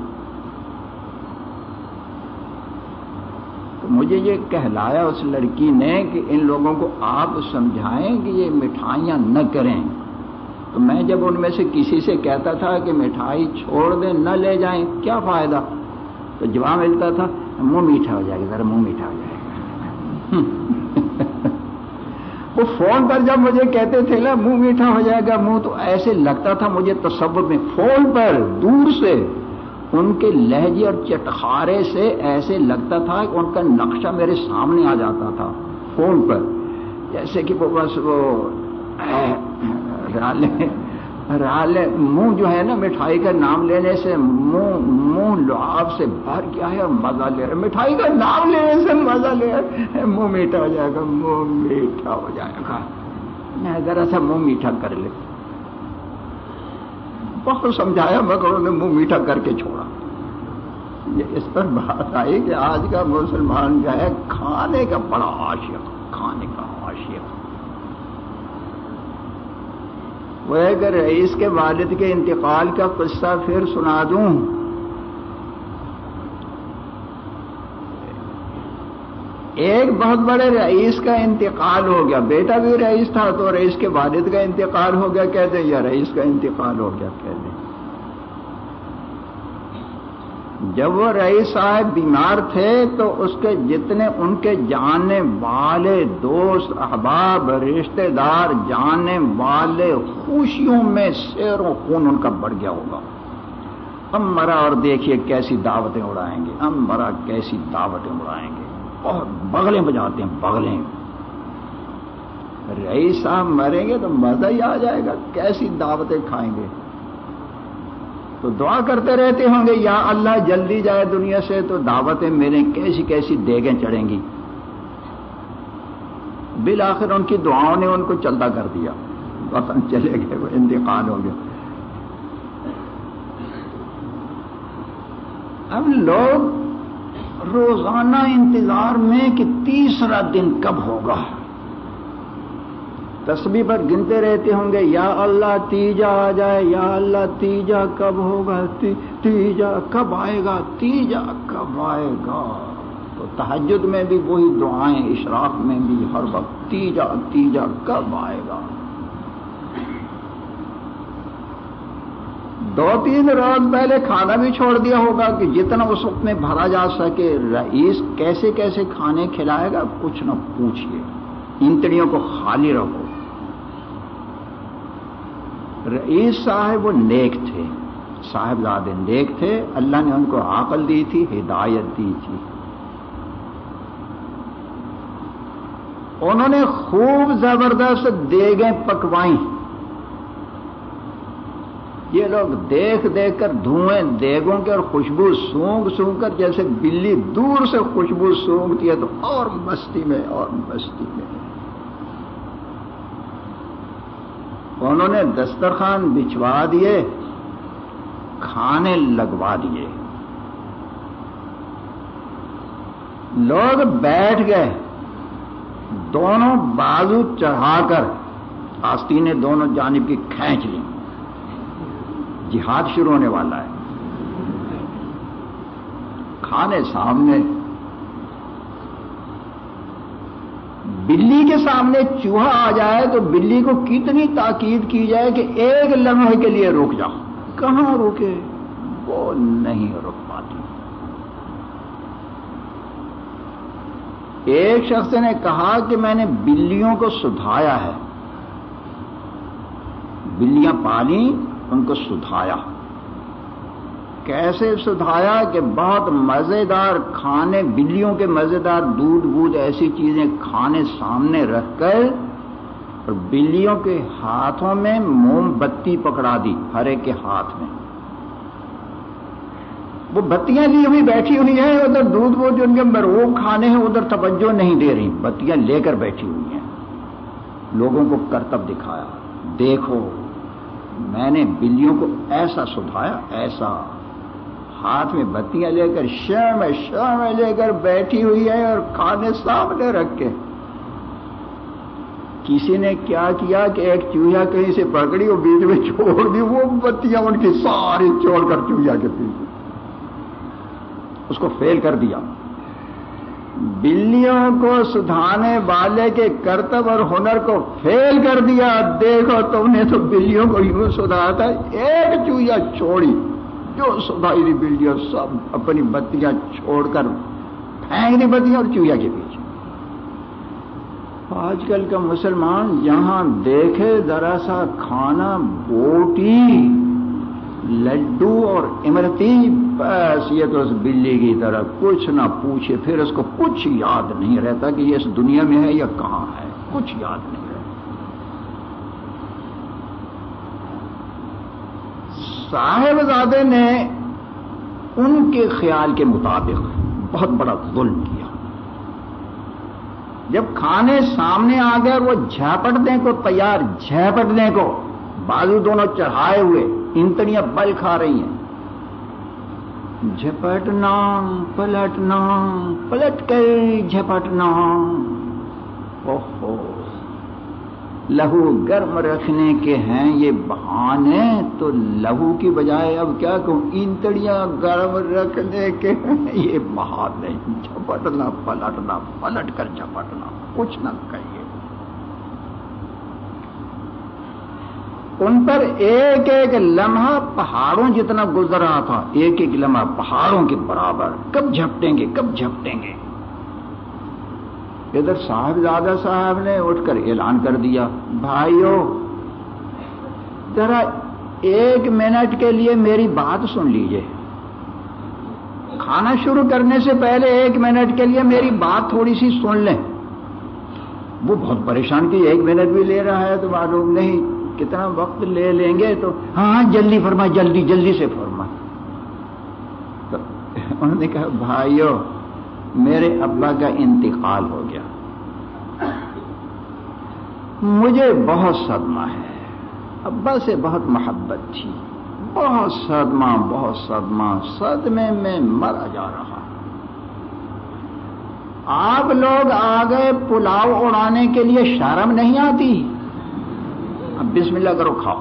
تو مجھے یہ کہلایا اس لڑکی نے کہ ان لوگوں کو آپ سمجھائیں کہ یہ مٹھائیاں نہ کریں۔ تو میں جب ان میں سے کسی سے کہتا تھا کہ مٹھائی چھوڑ دیں، نہ لے جائیں، کیا فائدہ، تو جواب ملتا تھا منہ میٹھا ہو جائے گا، ذرا منہ میٹھا ہو جائے گا۔ وہ فون پر جب مجھے کہتے تھے نا منہ میٹھا ہو جائے گا، منہ تو ایسے لگتا تھا مجھے تصور میں، فون پر دور سے ان کے لہجے اور چٹخارے سے ایسے لگتا تھا کہ ان کا نقشہ میرے سامنے آ جاتا تھا فون پر، جیسے کہ وہ بس وہ رالے منہ جو ہے نا مٹھائی کا نام لینے سے منہ لعاب سے بھر گیا ہے اور مزہ لے رہا ہے، مٹھائی کا نام لینے سے مزہ لے رہا ہے، منہ میٹھا ہو جائے گا، منہ میٹھا ہو جائے گا، میں ذرا سا منہ میٹھا کر لے۔ بہت سمجھایا مگر انہوں نے منہ میٹھا کر کے چھوڑا۔ یہ اس پر بات آئی کہ آج کا مسلمان جو ہے کھانے کا بڑا عاشق، کھانے کا عاشق۔ وہ ہے کہ رئیس کے والد کے انتقال کا قصہ پھر سنا دوں. ایک بہت بڑے رئیس کا انتقال ہو گیا، بیٹا بھی رئیس تھا تو رئیس کے والد کا انتقال ہو گیا کہتے ہیں، یا رئیس کا انتقال ہو گیا کہتے ہیں. جب وہ رئیس صاحب بیمار تھے تو اس کے جتنے ان کے جاننے والے دوست احباب رشتہ دار جاننے والے خوشیوں میں سیر و خون ان کا بڑھ گیا ہوگا. ہم مرا اور دیکھیے کیسی دعوتیں اڑائیں گے، ہم مرا کیسی دعوتیں اڑائیں گے، اور بغلیں بجاتے ہیں بغلیں. رئیس صاحب مریں گے تو مزہ ہی آ جائے گا، کیسی دعوتیں کھائیں گے. تو دعا کرتے رہتے ہوں گے یا اللہ جلدی جائے دنیا سے تو دعوتیں ملیں، کیسی کیسی دیگیں چڑھیں گی. بالآخر ان کی دعاؤں نے ان کو چلتا کر دیا، وطن چلے گئے، وہ انتقال ہو گیا. اب لوگ روزانہ انتظار میں کہ تیسرا دن کب ہوگا، تسبیح پر گنتے رہتے ہوں گے، یا اللہ تیجا آ جائے، یا اللہ تیجا کب ہوگا، تیجا کب آئے گا، تیجا کب آئے گا. تو تہجد میں بھی وہی دعائیں، اشراق میں بھی ہر وقت تیجا تیجا کب آئے گا. 2-3 روز پہلے کھانا بھی چھوڑ دیا ہوگا کہ جتنا اس وقت میں بھرا جا سکے. رئیس کیسے کیسے کھانے کھلائے گا کچھ نہ پوچھئے، انتڑیوں کو خالی رکھو. رئیس صاحب وہ نیک تھے، صاحبزادے نیک تھے، اللہ نے ان کو عقل دی تھی، ہدایت دی تھی. انہوں نے خوب زبردست دیگیں پکوائیں. یہ لوگ دیکھ دیکھ کر دھوئیں دیگوں کے اور خوشبو سونگ سونگ کر، جیسے بلی دور سے خوشبو سونگتی ہے تو اور مستی میں اور مستی میں. انہوں نے دسترخوان بچھوا دیے، کھانے لگوا دیے. لوگ بیٹھ گئے، دونوں بازو چڑھا کر آستینیں دونوں جانب کی کھینچ لیں. جہاد شروع ہونے والا ہے. کھانے سامنے، بلی کے سامنے چوہا آ جائے تو بلی کو کتنی تاکید کی جائے کہ ایک لمحے کے لیے رک جا. کہاں رکے، وہ نہیں رک پاتی. ایک شخص نے کہا کہ میں نے بلیوں کو سدھایا ہے، بلیاں پالی، ان کو سدھایا. کیسے سدھایا کہ بہت مزیدار کھانے، بلیوں کے مزیدار دودھ وودھ ایسی چیزیں کھانے سامنے رکھ کر، اور بلیوں کے ہاتھوں میں موم بتی پکڑا دی، ہر ایک کے ہاتھ میں. وہ بتیاں لی ہوئی بیٹھی ہوئی ہیں، ادھر دودھ وودھ جو ان کے مرغوب کھانے ہیں ادھر توجہ نہیں دے رہی، بتیاں لے کر بیٹھی ہوئی ہیں. لوگوں کو کرتب دکھایا، دیکھو میں نے بلیوں کو ایسا سدھایا، ایسا. ہاتھ میں بتیاں لے کر شمع لے کر بیٹھی ہوئی ہے اور کھانے سامنے رکھ کے. کسی نے کیا کیا کہ ایک چوہا کہیں سے پکڑی اور بیچ میں چھوڑ دی، وہ بتیاں ان کی ساری چھوڑ کر چوہا کے پیچھے اس کو فیل کر دیا. بلیوں کو سدھانے والے کے کرتب اور ہنر کو فیل کر دیا. دیکھو تم نے تو بلیوں کو یوں سدھایا تھا، ایک چوہا چھوڑی، جو سدھائی دی بلیاں سب اپنی بتیاں چھوڑ کر پھینک دی بتیاں اور چوہا کے پیچھے. آج کل کا مسلمان جہاں دیکھے ذرا سا کھانا، بوٹی، لڈو اور امرتی، بس یہ تو اس بلی کی طرح کچھ نہ پوچھے، پھر اس کو کچھ یاد نہیں رہتا کہ یہ اس دنیا میں ہے یا کہاں ہے، کچھ یاد نہیں رہتا. صاحبزادے نے ان کے خیال کے مطابق بہت بڑا ظلم کیا. جب کھانے سامنے آ گئے اور وہ جھپٹنے کو تیار، جھپٹنے کو، بازو دونوں چڑھائے ہوئے، انتڑیاں بل کھا رہی ہیں. جھپٹنا، پلٹنا، پلٹ کر جھپٹنا. اوہو، لہو گرم رکھنے کے ہیں یہ بہانے، تو لہو کی بجائے اب کیا کہوں، اینتڑیاں گرم رکھنے کے ہیں یہ بہانے، جھپٹنا پلٹنا، پلٹ کر جھپٹنا، کچھ نہ کہیے۔ ان پر ایک ایک لمحہ پہاڑوں جتنا گزر رہا تھا، ایک ایک لمحہ پہاڑوں کے برابر، کب جھپٹیں گے کب جھپٹیں گے۔ ادھر صاحبزادہ صاحب نے اٹھ کر اعلان کر دیا، بھائیو ذرا 1 منٹ کے لیے میری بات سن لیجئے، کھانا شروع کرنے سے پہلے 1 منٹ کے لیے میری بات تھوڑی سی سن لیں۔ وہ بہت پریشان کی 1 منٹ بھی لے رہا ہے تو معلوم نہیں کتنا وقت لے لیں گے، تو ہاں جلدی فرما، جلدی جلدی سے فرما۔ تو انہوں نے کہا بھائیو میرے ابا کا انتقال ہو گیا، مجھے بہت صدمہ ہے، ابا سے بہت محبت تھی، بہت صدمہ بہت صدمہ، صدمے میں مرا جا رہا۔ آپ لوگ آ گئے پلاؤ اڑانے کے لیے، شرم نہیں آتی؟ اب بسم اللہ کرو کھاؤ۔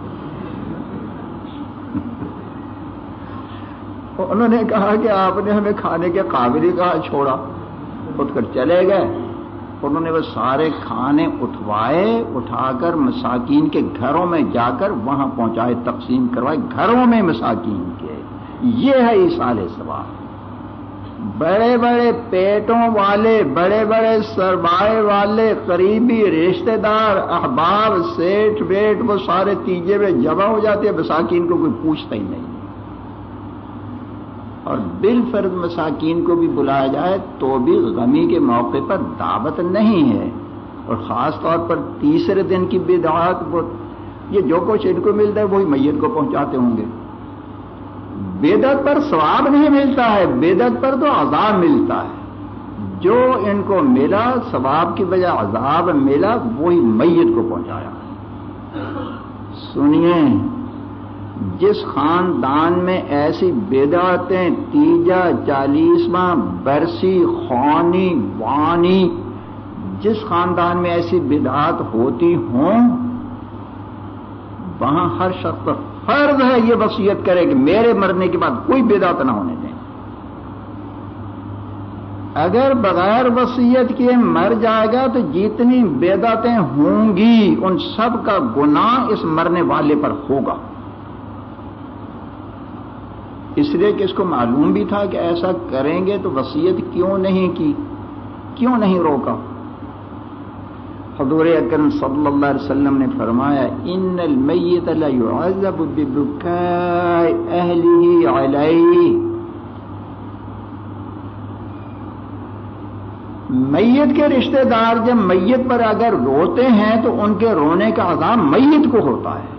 انہوں نے کہا کہ آپ نے ہمیں کھانے کے قابل ہی کہا، چھوڑا، اٹھ کر چلے گئے۔ انہوں نے وہ سارے کھانے اٹھوائے، اٹھا کر مساکین کے گھروں میں جا کر وہاں پہنچائے، تقسیم کروائے گھروں میں مساکین کے۔ یہ ہے ایصال ثواب۔ بڑے بڑے پیٹوں والے، بڑے بڑے سرمایے والے، قریبی رشتہ دار، احباب، سیٹھ بیٹ، وہ سارے تیجے میں جمع ہو جاتے ہیں، مساکین کو کوئی پوچھتا ہی نہیں۔ اور بالفرض مساکین کو بھی بلایا جائے تو بھی غمی کے موقع پر دعوت نہیں ہے، اور خاص طور پر تیسرے دن کی بدعات، یہ جو کچھ ان کو ملتا ہے وہی میت کو پہنچاتے ہوں گے۔ بدعت پر ثواب نہیں ملتا ہے، بدعت پر تو عذاب ملتا ہے۔ جو ان کو ملا ثواب کی بجائے عذاب ملا، وہی میت کو پہنچایا۔ سنیے، جس خاندان میں ایسی بدعتیں، تیجا، 40واں، برسی، خوانی، وانی، جس خاندان میں ایسی بدعات ہوتی ہوں، وہاں ہر شخص پر فرض ہے یہ وصیت کرے کہ میرے مرنے کے بعد کوئی بدعت نہ ہونے دیں۔ اگر بغیر وصیت کیے مر جائے گا تو جتنی بدعتیں ہوں گی ان سب کا گناہ اس مرنے والے پر ہوگا، اس لیے کہ اس کو معلوم بھی تھا کہ ایسا کریں گے تو وصیت کیوں نہیں کی، کیوں نہیں روکا۔ حضور اکرم صلی اللہ علیہ وسلم نے فرمایا، ان المیت لا يعذب ببکاء اہلہ علیہ، میت کے رشتہ دار جب میت پر اگر روتے ہیں تو ان کے رونے کا عذاب میت کو ہوتا ہے۔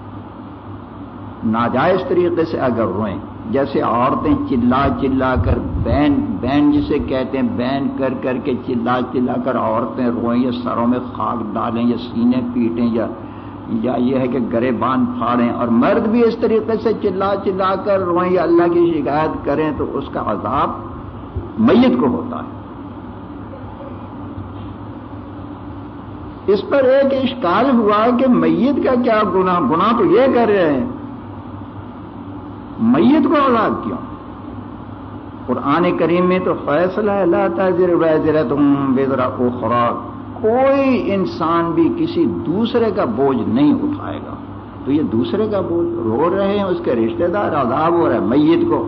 ناجائز طریقے سے اگر روئیں، جیسے عورتیں چلا چلا کر بین جسے کہتے ہیں، بین کر کر کے چلا چلا کر عورتیں روئیں، یا سروں میں خاک ڈالیں، یا سینے پیٹیں، یا یہ ہے کہ گریبان پھاڑیں، اور مرد بھی اس طریقے سے چلا چلا کر روئیں یا اللہ کی شکایت کریں، تو اس کا عذاب میت کو ہوتا ہے۔ اس پر ایک اشکال ہوا کہ میت کا کیا گناہ، گناہ تو یہ کر رہے ہیں، میت کو عذاب کیوں؟ قرآن کریم میں تو فیصلہ ہے، لا تزر وازرۃ وزر اخری، کوئی انسان بھی کسی دوسرے کا بوجھ نہیں اٹھائے گا۔ تو یہ دوسرے کا بوجھ، رو رہے ہیں اس کے رشتہ دار، عذاب ہو رہا ہے میت کو۔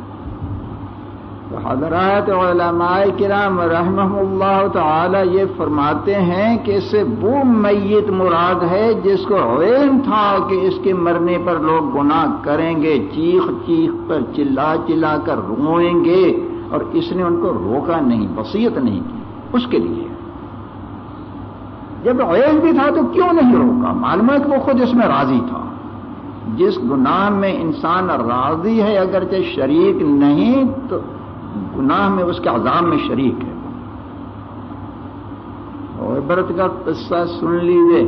تو حضرات علماء کرام رحمہ اللہ تعالی یہ فرماتے ہیں کہ اس سے وہ میت مراد ہے جس کو علم تھا کہ اس کے مرنے پر لوگ گناہ کریں گے، چیخ چیخ پر چلا چلا کر روئیں گے، اور اس نے ان کو روکا نہیں، وصیت نہیں کی اس کے لیے۔ جب علم بھی تھا تو کیوں نہیں روکا؟ معلوم ہے کہ وہ خود اس میں راضی تھا۔ جس گناہ میں انسان راضی ہے اگرچہ شریک نہیں، تو گناہ میں اس کے عذاب میں شریک ہے۔ اور عبرت کا قصہ سن لیجیے۔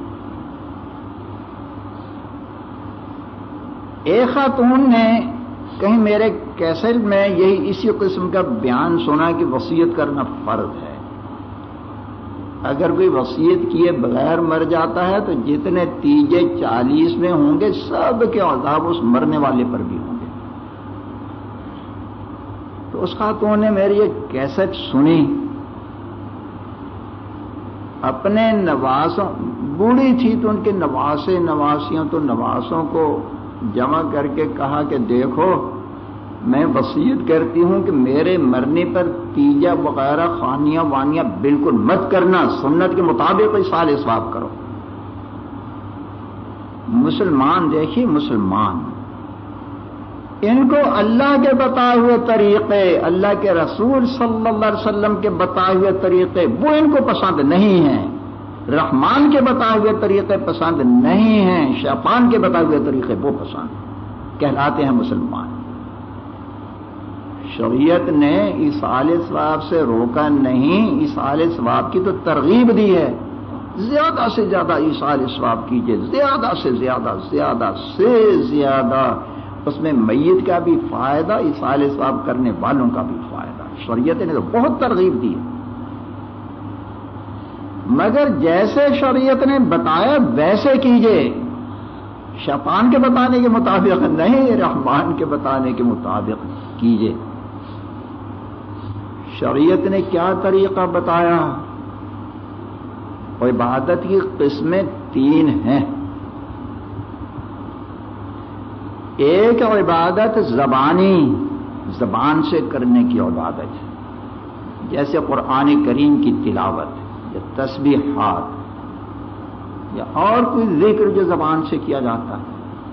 ایک خاتون نے کہیں میرے کیسٹ میں یہی اسی قسم کا بیان سنا کہ وصیت کرنا فرض ہے، اگر کوئی وصیت کیے بغیر مر جاتا ہے تو جتنے تیجے 40 میں ہوں گے سب کے عذاب اس مرنے والے پر بھی ہوں گے۔ تو اس خاتون نے میری ایک کیسٹ سنی، اپنے نواسوں، بوڑھی تھی تو ان کے نواسے نواسیوں تو نواسوں کو جمع کر کے کہا کہ دیکھو میں وصیت کرتی ہوں کہ میرے مرنے پر تیجا وغیرہ خانیاں وانیاں بالکل مت کرنا، سنت کے مطابق ایصال ثواب کرو۔ مسلمان دیکھیے، مسلمان ان کو اللہ کے بتائے ہوئے طریقے، اللہ کے رسول صلی اللہ علیہ وسلم کے بتائے ہوئے طریقے وہ ان کو پسند نہیں ہیں، رحمان کے بتائے ہوئے طریقے پسند نہیں ہیں، شیطان کے بتائے ہوئے طریقے وہ پسند کہلاتے ہیں مسلمان۔ شریعت نے ایصال ثواب سے روکا نہیں، ایصال ثواب کی تو ترغیب دی ہے، زیادہ سے زیادہ ایصال ثواب کیجئے، زیادہ سے زیادہ، زیادہ سے زیادہ، اس میں میت کا بھی فائدہ، ایصال ثواب کرنے والوں کا بھی فائدہ۔ شریعت نے تو بہت ترغیب دی ہے، مگر جیسے شریعت نے بتایا ویسے کیجئے، شیطان کے بتانے کے مطابق نہیں، رحمان کے بتانے کے مطابق کیجئے۔ شریعت نے کیا طریقہ بتایا؟ عبادت کی قسمیں 3 ہیں۔ ایک عبادت زبانی، زبان سے کرنے کی عبادت، جیسے قرآن کریم کی تلاوت یا تسبیحات یا اور کوئی ذکر جو زبان سے کیا جاتا ہے۔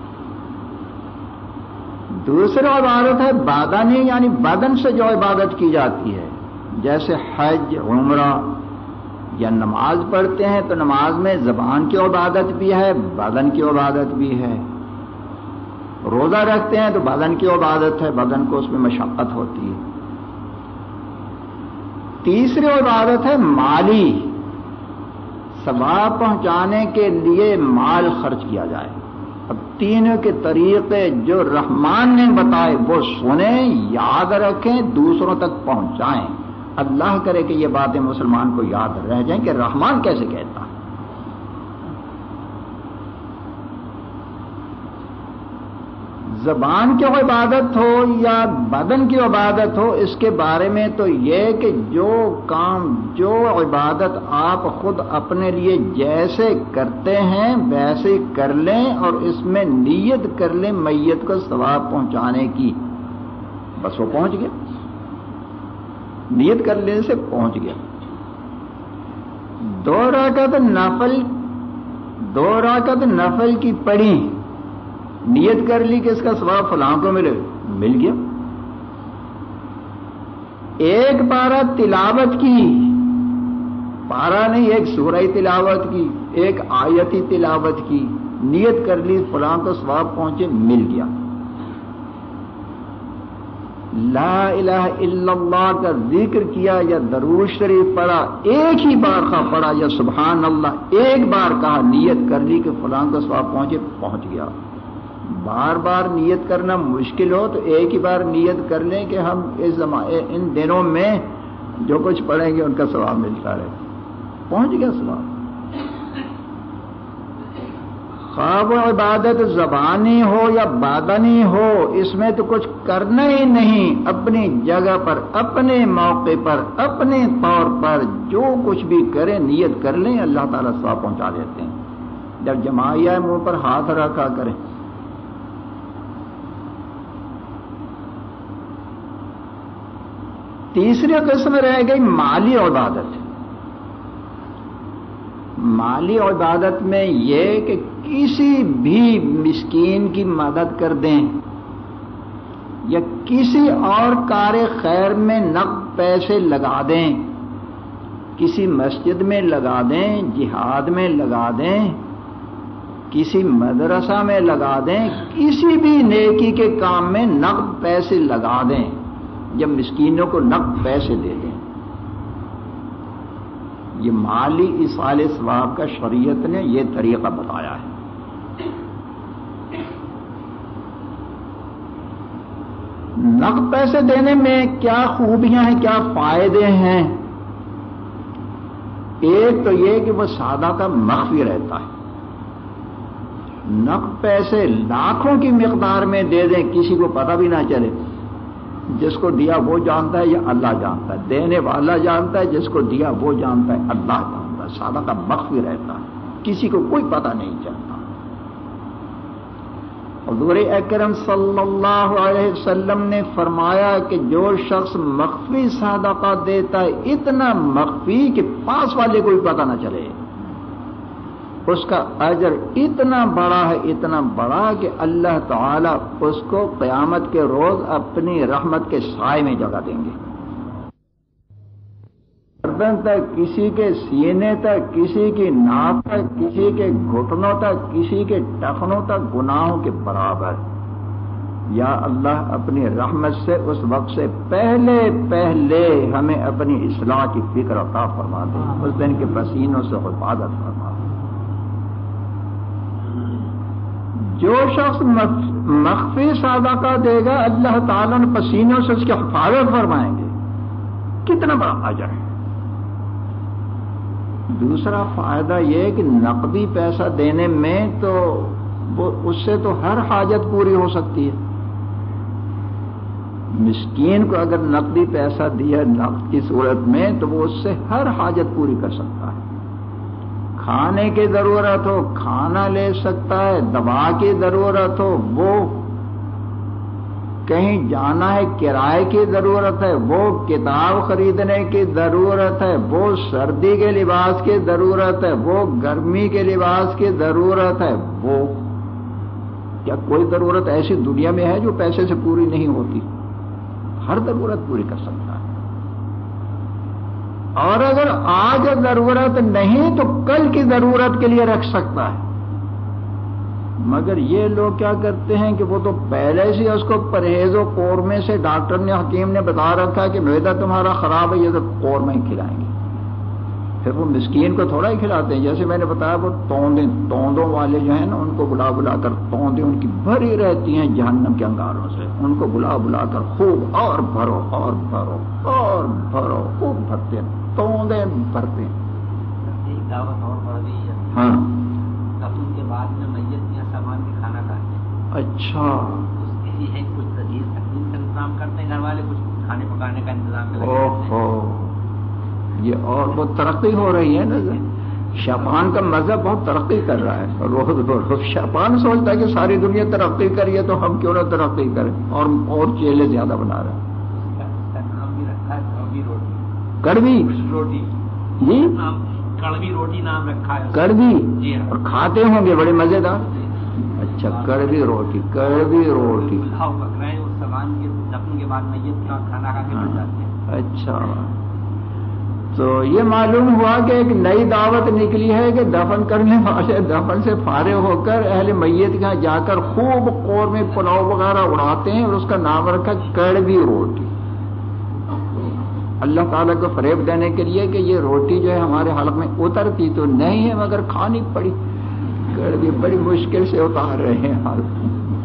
دوسری عبادت ہے بدنی، یعنی بدن سے جو عبادت کی جاتی ہے، جیسے حج، عمرہ یا نماز پڑھتے ہیں تو نماز میں زبان کی عبادت بھی ہے، بدن کی عبادت بھی ہے۔ روزہ رکھتے ہیں تو بدن کی عبادت ہے، بدن کو اس میں مشقت ہوتی ہے۔ تیسری عبادت ہے مالی، ثواب پہنچانے کے لیے مال خرچ کیا جائے۔ اب تینوں کے طریقے جو رحمان نے بتائے وہ سنیں، یاد رکھیں، دوسروں تک پہنچائیں۔ اللہ کرے کہ یہ باتیں مسلمان کو یاد رہ جائیں کہ رحمان کیسے کہتا ہے۔ زبان کی عبادت ہو یا بدن کی عبادت ہو، اس کے بارے میں تو یہ کہ جو کام، جو عبادت آپ خود اپنے لیے جیسے کرتے ہیں ویسے ہی کر لیں، اور اس میں نیت کر لیں میت کو ثواب پہنچانے کی، بس وہ پہنچ گیا، نیت کر لینے سے پہنچ گیا۔ 2 رکعت نفل کی پڑھی، نیت کر لی کہ اس کا ثواب فلاں کو ملے، مل گیا۔ 1 پارہ تلاوت کی، پارہ نہیں، 1 سورہ تلاوت کی، 1 آیتی تلاوت کی، نیت کر لی فلاں کو ثواب پہنچے، مل گیا۔ لا الہ الا اللہ کا ذکر کیا یا درود شریف پڑھا، ایک ہی بار کا پڑھا، یا سبحان اللہ 1 بار کہا، نیت کر لی کہ فلاں کو ثواب پہنچے، پہنچ گیا۔ بار بار نیت کرنا مشکل ہو تو ایک ہی بار نیت کر لیں کہ ہم ان دنوں میں جو کچھ پڑھیں گے ان کا ثواب ملتا رہے، پہنچ گیا ثواب۔ خواب عبادت زبانی ہو یا بدنی ہو، اس میں تو کچھ کرنا ہی نہیں، اپنی جگہ پر، اپنے موقع پر، اپنے طور پر جو کچھ بھی کریں نیت کر لیں، اللہ تعالیٰ ثواب پہنچا دیتے ہیں۔ جب جماعیہ منہ پر ہاتھ رکھا کریں۔ تیسری قسم رہ گئی مالی عبادت۔ مالی عبادت میں یہ کہ کسی بھی مسکین کی مدد کر دیں یا کسی اور کار خیر میں نقد پیسے لگا دیں، کسی مسجد میں لگا دیں، جہاد میں لگا دیں، کسی مدرسہ میں لگا دیں، کسی بھی نیکی کے کام میں نقد پیسے لگا دیں، جب مسکینوں کو نقد پیسے دے دیں، یہ مالی ایصال ثواب کا شریعت نے یہ طریقہ بتایا ہے۔ نقد پیسے دینے میں کیا خوبیاں ہیں، کیا فائدے ہیں؟ ایک تو یہ کہ وہ سادہ کا مخفی رہتا ہے، نقد پیسے لاکھوں کی مقدار میں دے دیں، کسی کو پتہ بھی نہ چلے، جس کو دیا وہ جانتا ہے یا اللہ جانتا ہے، دینے والا جانتا ہے، جس کو دیا وہ جانتا ہے، اللہ جانتا ہے، سادہ کا مخفی رہتا ہے، کسی کو کوئی پتہ نہیں چلتا۔ حضور اکرم صلی اللہ علیہ وسلم نے فرمایا کہ جو شخص مخفی صدقہ دیتا ہے، اتنا مخفی کہ پاس والے کو بھی پتہ نہ چلے، اس کا اجر اتنا بڑا ہے، اتنا بڑا کہ اللہ تعالی اس کو قیامت کے روز اپنی رحمت کے سائے میں جگہ دیں گے۔ گردن تک، کسی کے سینے تک، کسی کی ناک تک، کسی کے گھٹنوں تک، کسی کے ٹخنوں تک گناہوں کے برابر۔ یا اللہ اپنی رحمت سے اس وقت سے پہلے ہمیں اپنی اصلاح کی فکر عطا فرما دے، اس دن کے پسینوں سے حفاظت فرما دے۔ جو شخص مخفی صدقہ دے گا، اللہ تعالیٰ نے پسینوں سے اس کی حفاظت فرمائیں گے، کتنا بڑا اجر ہے۔ دوسرا فائدہ یہ کہ نقدی پیسہ دینے میں تو اس سے تو ہر حاجت پوری ہو سکتی ہے۔ مسکین کو اگر نقدی پیسہ دیا نقد کی صورت میں تو وہ اس سے ہر حاجت پوری کر سکتا ہے۔ کھانے کی ضرورت ہو کھانا لے سکتا ہے، دوا کی ضرورت ہو، وہ کہیں جانا ہے کرائے کی ضرورت ہے، وہ کتاب خریدنے کی ضرورت ہے، وہ سردی کے لباس کی ضرورت ہے، وہ گرمی کے لباس کی ضرورت ہے، وہ کیا کوئی ضرورت ایسی دنیا میں ہے جو پیسے سے پوری نہیں ہوتی؟ ہر ضرورت پوری کر سکتا ہے۔ اور اگر آج ضرورت نہیں تو کل کی ضرورت کے لیے رکھ سکتا ہے۔ مگر یہ لوگ کیا کرتے ہیں کہ وہ تو پہلے سے اس کو پرہیز و قورمے سے ڈاکٹر نے حکیم نے بتا رکھا ہے کہ معدہ تمہارا خراب ہے، یہ تو قورمے ہی کھلائیں گے، پھر وہ مسکین کو تھوڑا ہی کھلاتے ہیں۔ جیسے میں نے بتایا وہ توندوں والے جو ہیں نا، ان کو بلا بلا کر توندیں ان کی بھری رہتی ہیں جہنم کے انگاروں سے، ان کو بلا بلا کر خوب اور بھرو اور بھرو اور بھرو، خوب بھرتے ہیں، توندیں بھرتے ہیں۔ ایک دعوت اور بڑھ گئی ہے، ہاں دفن کے بعد میں میت یا سامان کے کھانا کھاتے ہیں، اچھا، اس کے لیے کچھ تجہیز تقدیم کا انتظام کرتے ہیں گھر والے، کچھ کھانے پکانے کا انتظام کرتے ہیں۔ یہ اور بہت ترقی ہو رہی ہے نا، شیطان کا مذہب بہت ترقی کر رہا ہے، روز بروز شیطان سوچتا ہے کہ ساری دنیا ترقی کری ہے تو ہم کیوں نہ ترقی کریں، اور چیلے زیادہ بنا رہے ہیں۔ نام بھی رکھا ہے کڑوی روٹی، کڑوی روٹی جی، کڑوی روٹی نام رکھا ہے کڑوی، جی ہاں، اور کھاتے ہوں گے بڑے مزیدار۔ اچھا، کڑوی روٹی، کڑوی روٹی، پک رہے ہیں اور سامان کے دفن کے بعد میت کا کھانا کھا کے بن جاتے ہیں۔ اچھا، تو یہ معلوم ہوا کہ ایک نئی دعوت نکلی ہے کہ دفن کرنے والے دفن سے فارغ ہو کر اہل میت کے یہاں جا کر خوب قورمے پلاؤ وغیرہ اڑاتے ہیں، اور اس کا نام رکھا کڑوی روٹی۔ اللہ تعالیٰ کو فریب دینے کے لیے کہ یہ روٹی جو ہے ہمارے حلق میں اترتی تو نہیں ہے مگر کھانی پڑی، کڑوی بڑی مشکل سے اتار رہے ہیں حلق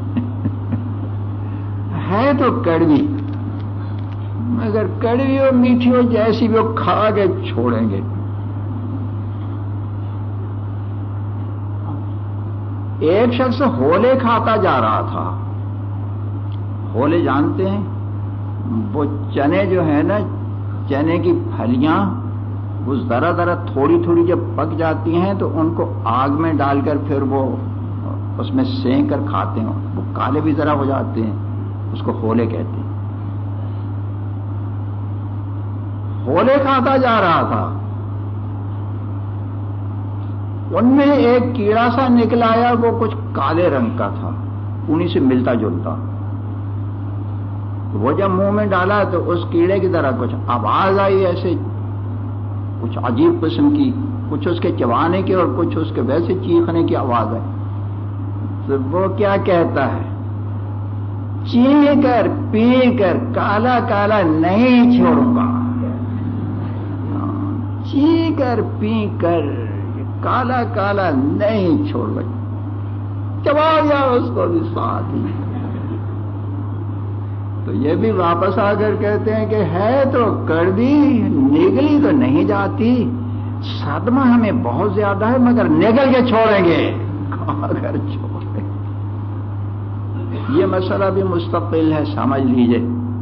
ہے تو کڑوی، مگر کڑوی ہو میٹھی ہو جیسی بھی ہو کھا کے چھوڑیں گے۔ ایک شخص ہولے کھاتا جا رہا تھا، ہولے جانتے ہیں، وہ چنے جو ہے نا، چنے کی پھلیاں وہ ذرا ذرا تھوڑی تھوڑی جب پک جاتی ہیں تو ان کو آگ میں ڈال کر پھر وہ اس میں سینک کر کھاتے ہیں، وہ کالے بھی ذرا ہو جاتے ہیں، اس کو ہولے کہتے ہیں۔ ہولے کھاتا جا رہا تھا، ان میں ایک کیڑا سا نکل آیا، وہ کچھ کالے رنگ کا تھا، انہی سے ملتا جلتا۔ وہ جب منہ میں ڈالا تو اس کیڑے کی طرح کچھ آواز آئی، ایسے کچھ عجیب قسم کی، کچھ اس کے چبانے کی اور کچھ اس کے ویسے چیخنے کی آواز آئی۔ تو وہ کیا کہتا ہے، چی کر پی کر کالا کالا نہیں چھوڑوں گا، چی کر پی کر کالا کالا نہیں چھوڑ گا، چبا گیا اس کو بھی ساتھ ہی۔ تو یہ بھی واپس آ کر کہتے ہیں کہ ہے تو کڑوی، نگلی تو نہیں جاتی، صدمہ ہمیں بہت زیادہ ہے مگر نگل کے چھوڑیں گے اگر چھوڑیں. یہ مسئلہ بھی مستقل ہے، سمجھ لیجئے.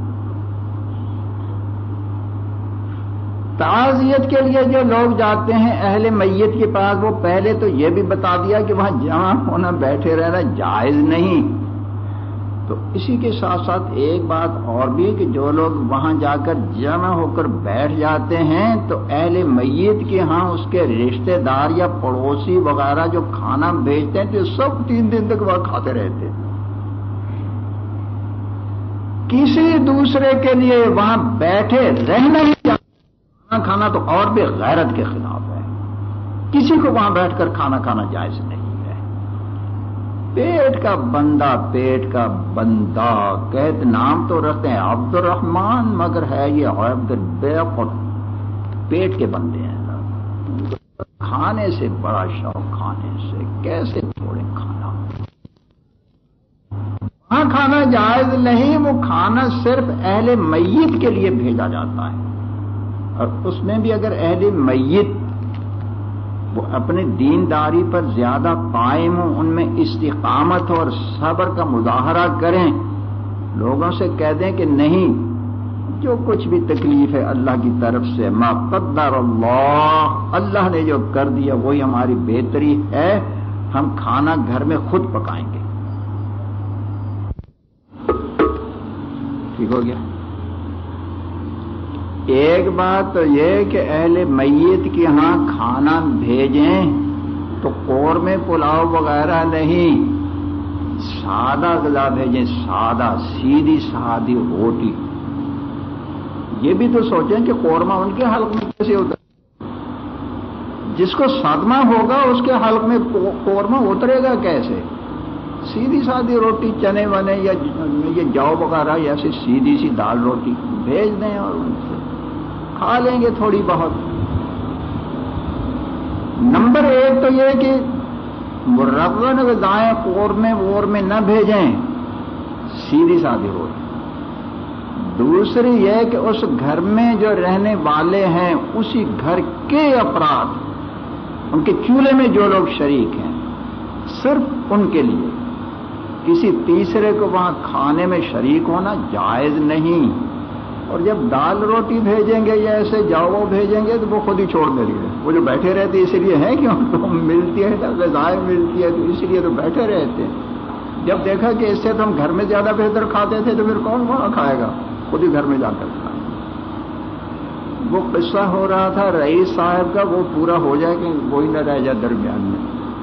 تعزیت کے لیے جو لوگ جاتے ہیں اہل میت کے پاس، وہ پہلے تو یہ بھی بتا دیا کہ وہاں جمع ہونا، بیٹھے رہنا جائز نہیں. تو اسی کے ساتھ ساتھ ایک بات اور بھی کہ جو لوگ وہاں جا کر جمع ہو کر بیٹھ جاتے ہیں تو اہل میت کے ہاں اس کے رشتہ دار یا پڑوسی وغیرہ جو کھانا بھیجتے ہیں تو سب 3 دن تک وہاں کھاتے رہتے ہیں. کسی دوسرے کے لیے وہاں بیٹھے رہنا ہی کھانا کھانا تو اور بھی غیرت کے خلاف ہے. کسی کو وہاں بیٹھ کر کھانا کھانا جائز نہیں. پیٹ کا بندہ کہتے نام تو رکھتے ہیں عبد الرحمان مگر ہے یہ عبد البیق، پیٹ کے بندے ہیں. کھانے سے بڑا شوق، کھانے سے کیسے چھوڑیں کھانا. وہاں کھانا جائز نہیں، وہ کھانا صرف اہل میت کے لیے بھیجا جاتا ہے. اور اس میں بھی اگر اہل میت وہ اپنے دینداری پر زیادہ قائم ہوں، ان میں استقامت اور صبر کا مظاہرہ کریں، لوگوں سے کہہ دیں کہ نہیں، جو کچھ بھی تکلیف ہے اللہ کی طرف سے، ما قدر اللہ نے جو کر دیا وہی ہماری بہتری ہے، ہم کھانا گھر میں خود پکائیں گے. ٹھیک ہو گیا. ایک بات تو یہ کہ اہل میت کے ہاں کھانا بھیجیں تو قورمے پلاؤ وغیرہ نہیں، سادہ غذا بھیجیں، سادہ سیدھی سادی روٹی. یہ بھی تو سوچیں کہ قورمہ ان کے حلق میں کیسے ہوتا ہے. جس کو صدمہ ہوگا اس کے حلق میں قورمہ اترے گا کیسے. سیدھی سادی روٹی، چنے ونے یا یہ جو وغیرہ یا ایسی سیدھی سی دال روٹی بھیج دیں اور ان سے کھا لیں گے تھوڑی بہت. نمبر 1 تو یہ کہ مرغن غذائیں قورمے نہ بھیجیں، سیدھی سادی روٹی. دوسری یہ کہ اس گھر میں جو رہنے والے ہیں اسی گھر کے افراد، ان کے چولہے میں جو لوگ شریک ہیں، صرف ان کے لیے، کسی تیسرے کو وہاں کھانے میں شریک ہونا جائز نہیں. اور جب دال روٹی بھیجیں گے یا ایسے جاؤ بھیجیں گے تو وہ خود ہی چھوڑ دیں گے. وہ جو بیٹھے رہتے ہیں اسی لیے ہے کہ ان کو ملتی ہے، غذائیں ملتی ہے تو اسی لیے تو بیٹھے رہتے ہیں. جب دیکھا کہ اس سے تو ہم گھر میں زیادہ بہتر کھاتے تھے تو پھر کون وہاں کھائے گا، خود ہی گھر میں جا کر کھائے. وہ قصہ ہو رہا تھا رئیس صاحب کا، وہ پورا ہو جائے کہ وہی نہ رہ جائے درمیان میں.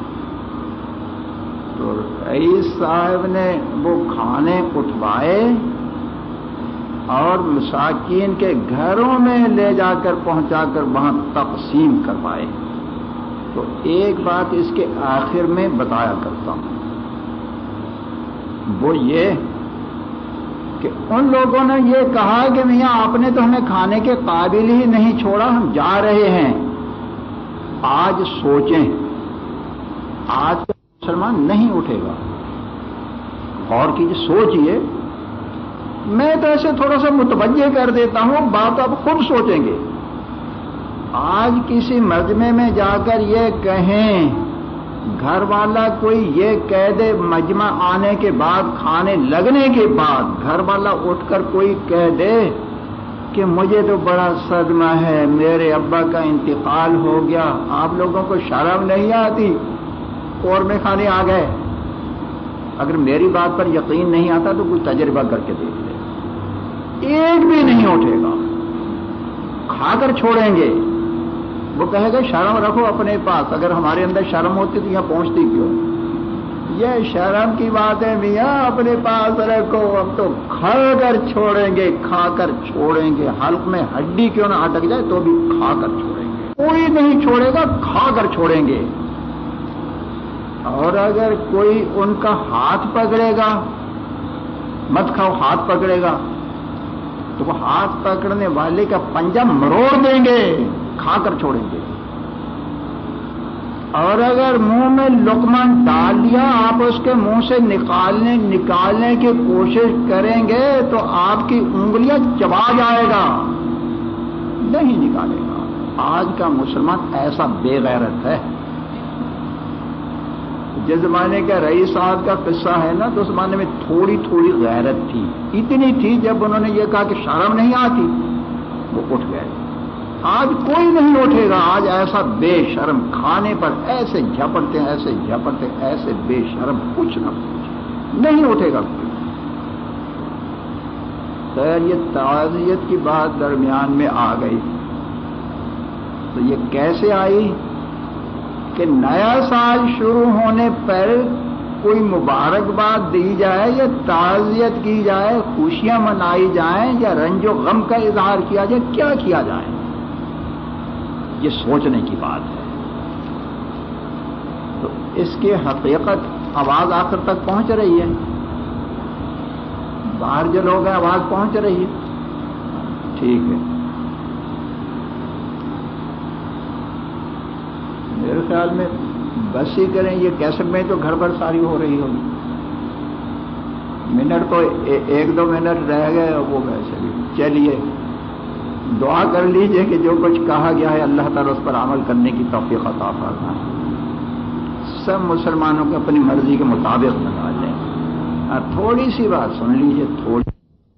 تو رئیس صاحب نے وہ کھانے اٹھوائے اور مساکین کے گھروں میں لے جا کر پہنچا کر وہاں تقسیم کروائے. تو ایک بات اس کے آخر میں بتایا کرتا ہوں، وہ یہ کہ ان لوگوں نے یہ کہا کہ میاں آپ نے تو ہمیں کھانے کے قابل ہی نہیں چھوڑا، ہم جا رہے ہیں. آج سوچیں، آج کا مسلمان نہیں اٹھے گا. غور کیجیے، سوچئے. میں تو ایسے تھوڑا سا متوجہ کر دیتا ہوں، بات آپ خود سوچیں گے. آج کسی مجمع میں جا کر یہ کہیں، گھر والا کوئی یہ کہہ دے، مجمع آنے کے بعد، کھانے لگنے کے بعد گھر والا اٹھ کر کوئی کہہ دے کہ مجھے تو بڑا صدمہ ہے، میرے ابا کا انتقال ہو گیا. آپ لوگوں کو شرم نہیں آتی؟ قورمے کھانے آ گئے. اگر میری بات پر یقین نہیں آتا تو کوئی تجربہ کر کے دیکھ لے. ایک بھی نہیں اٹھے گا، کھا کر چھوڑیں گے. وہ کہے گا شرم رکھو اپنے پاس. اگر ہمارے اندر شرم ہوتی تو یہاں پہنچتی کیوں؟ یہ شرم کی بات ہے میاں، اپنے پاس رکھو. اب تو کھا کر چھوڑیں گے، کھا کر چھوڑیں گے. حلق میں ہڈی کیوں نہ اٹک جائے تو بھی کھا کر چھوڑیں گے. کوئی نہیں چھوڑے گا، کھا کر چھوڑیں گے. اور اگر کوئی ان کا ہاتھ پکڑے گا، مت کھاؤ، ہاتھ پکڑے گا تو وہ ہاتھ پکڑنے والے کا پنجہ مروڑ دیں گے، کھا کر چھوڑیں گے. اور اگر منہ میں لقمہ ڈال لیا، آپ اس کے منہ سے نکالنے کی کوشش کریں گے تو آپ کی انگلیاں چبا جائے گا، نہیں نکالے گا. آج کا مسلمان ایسا بے غیرت ہے. جس زمانے کا رئیس صاحب کا قصہ ہے نا، تو اس زمانے میں تھوڑی تھوڑی غیرت تھی، اتنی تھی جب انہوں نے یہ کہا کہ شرم نہیں آتی وہ اٹھ گئے. آج کوئی نہیں اٹھے گا. آج ایسا بے شرم، کھانے پر ایسے جھپٹتے ایسے جھپٹتے ایسے بے شرم، کچھ نہ کچھ نہیں اٹھے گا کوئی. خیر یہ تعزیت کی بات درمیان میں آ گئی تو یہ کیسے آئی کہ نیا سال شروع ہونے پر کوئی مبارکباد دی جائے یا تعزیت کی جائے، خوشیاں منائی جائیں یا رنج و غم کا اظہار کیا جائے، کیا کیا جائے؟ یہ سوچنے کی بات ہے. تو اس کی حقیقت آواز آخر تک پہنچ رہی ہے. باہر جو لوگ ہیں آواز پہنچ رہی ہے؟ ٹھیک ہے. میرے خیال میں بس ہی کریں، یہ کیسٹ میں تو گھر بھر ساری ہو رہی ہوگی. منٹ تو 1-2 منٹ رہ گئے وہ ویسے بھی. چلیے دعا کر لیجئے کہ جو کچھ کہا گیا ہے اللہ تعالیٰ اس پر عمل کرنے کی توفیق عطا فرمائے. سب مسلمانوں کو اپنی مرضی کے مطابق بنا لیں. تھوڑی سی بات سن لیجئے. تھوڑی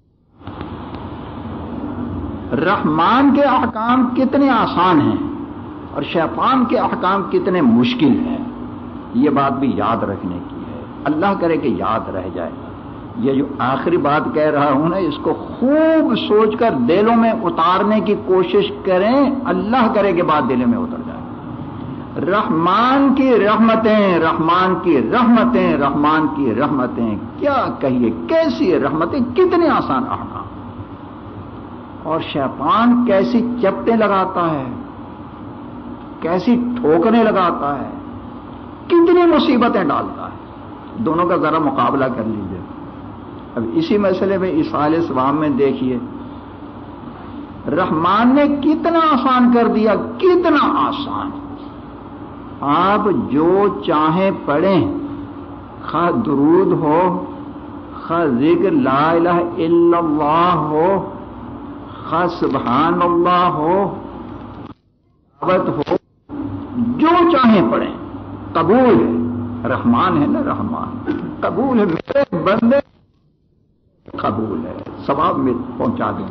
رحمان کے احکام کتنے آسان ہیں اور شیطان کے احکام کتنے مشکل ہیں، یہ بات بھی یاد رکھنے کی ہے. اللہ کرے کہ یاد رہ جائے. یہ جو آخری بات کہہ رہا ہوں نا، اس کو خوب سوچ کر دلوں میں اتارنے کی کوشش کریں. اللہ کرے کہ بات دلوں میں اتر جائے. رحمان کی رحمتیں، رحمان کی رحمتیں، رحمان کی رحمتیں، کیا کہیے کیسی رحمتیں، کتنے آسان احکام. اور شیطان کیسی چپٹیں لگاتا ہے، کیسی ٹھوکریں لگاتا ہے، کتنی مصیبتیں ڈالتا ہے. دونوں کا ذرا مقابلہ کر لیجیے. اب اسی مسئلے میں اصحال ثواب میں دیکھیے رحمان نے کتنا آسان کر دیا، کتنا آسان. آپ جو چاہیں پڑھیں، خواہ درود ہو، خواہ ذکر لا الہ الا اللہ ہو، خواہ سبحان اللہ ہو، ہو، جو چاہیں پڑھیں، قبول ہے. رحمان ہے نا، رحمان قبول ہے. میرے بندے قبول ہے، ثواب میں پہنچا دیں.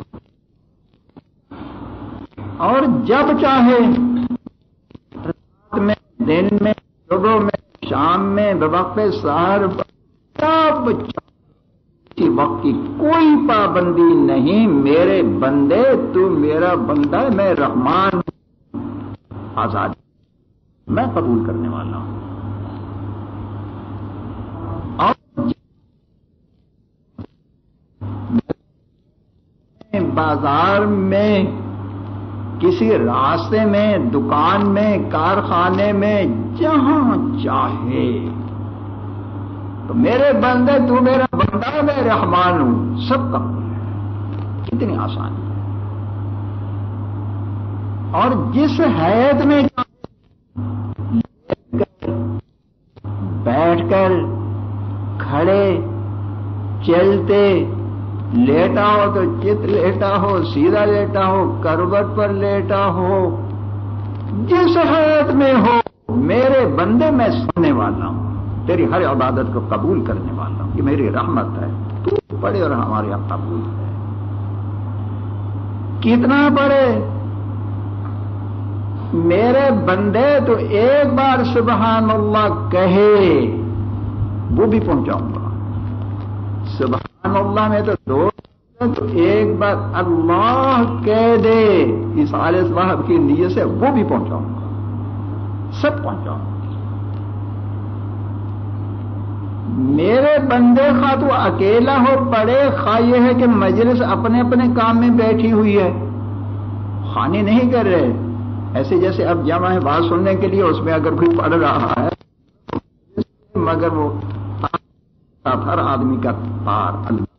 اور جب چاہے رات میں، دن میں، صبح میں، شام میں، بوقت سحر، جب چاہے وقت کی کوئی پابندی نہیں. میرے بندے تو میرا بندہ ہے، میں رحمان آزاد، میں قبول کرنے والا ہوں. اور بازار میں، کسی راستے میں، دکان میں، کارخانے میں، جہاں چاہے تو میرے بندے تو میرا بندہ، میں رحمان ہوں، سب قبول ہے. کتنی آسان ہے. اور جس حیت میں بیٹھ کر، کھڑے، چلتے، لیٹا ہو تو چت لیٹا ہو، سیدھا لیٹا ہو، کروٹ پر لیٹا ہو، جس حیت میں ہو میرے بندے میں سننے والا ہوں، تیری ہر عبادت کو قبول کرنے والا ہوں. یہ میری رحمت ہے. تو پڑھے اور ہمارے یہاں قبول ہے. کتنا پڑھے میرے بندے تو ایک بار سبحان اللہ کہے وہ بھی پہنچاؤں گا. سبحان اللہ میں تو دو، تو ایک بار اللہ کہہ دے اس عالیہ صاحب کی نیت سے وہ بھی پہنچاؤں گا، سب پہنچاؤں گا. میرے بندے خواہ تو اکیلا ہو پڑے، خواہ یہ ہے کہ مجلس اپنے اپنے کام میں بیٹھی ہوئی ہے، خانے نہیں کر رہے. ایسے جیسے اب جمع ہے بات سننے کے لیے، اس میں اگر کوئی پڑھ رہا ہے مگر وہ ہر آدمی کا تار،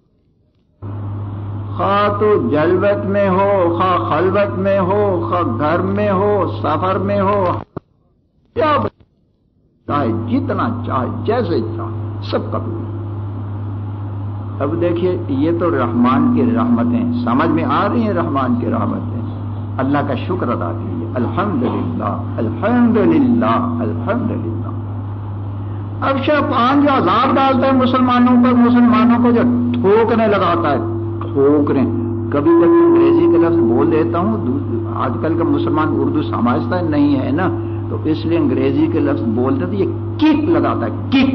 خواہ تو جلوت میں ہو، خواہ خلوت میں ہو، خواہ گھر میں ہو، سفر میں ہو، کیا چاہے، جتنا چاہے، جیسے چاہے، سب قبول. اب دیکھیے یہ تو رحمان کی رحمتیں سمجھ میں آ رہی ہیں. رحمان کی رحمتیں، اللہ کا شکر ادا کیجیے. الحمدللہ الحمدللہ الحمدللہ۔ اب شیطان جو عذاب ڈالتا ہے مسلمانوں پر، مسلمانوں کو جو ٹھوکنے لگاتا ہے، ٹھوکنے، کبھی کبھی انگریزی کے لفظ بول دیتا ہوں، آج کل کا مسلمان اردو سمجھتا نہیں ہے نا، تو اس لیے انگریزی کے لفظ بولتے تو یہ کک لگاتا ہے، کک۔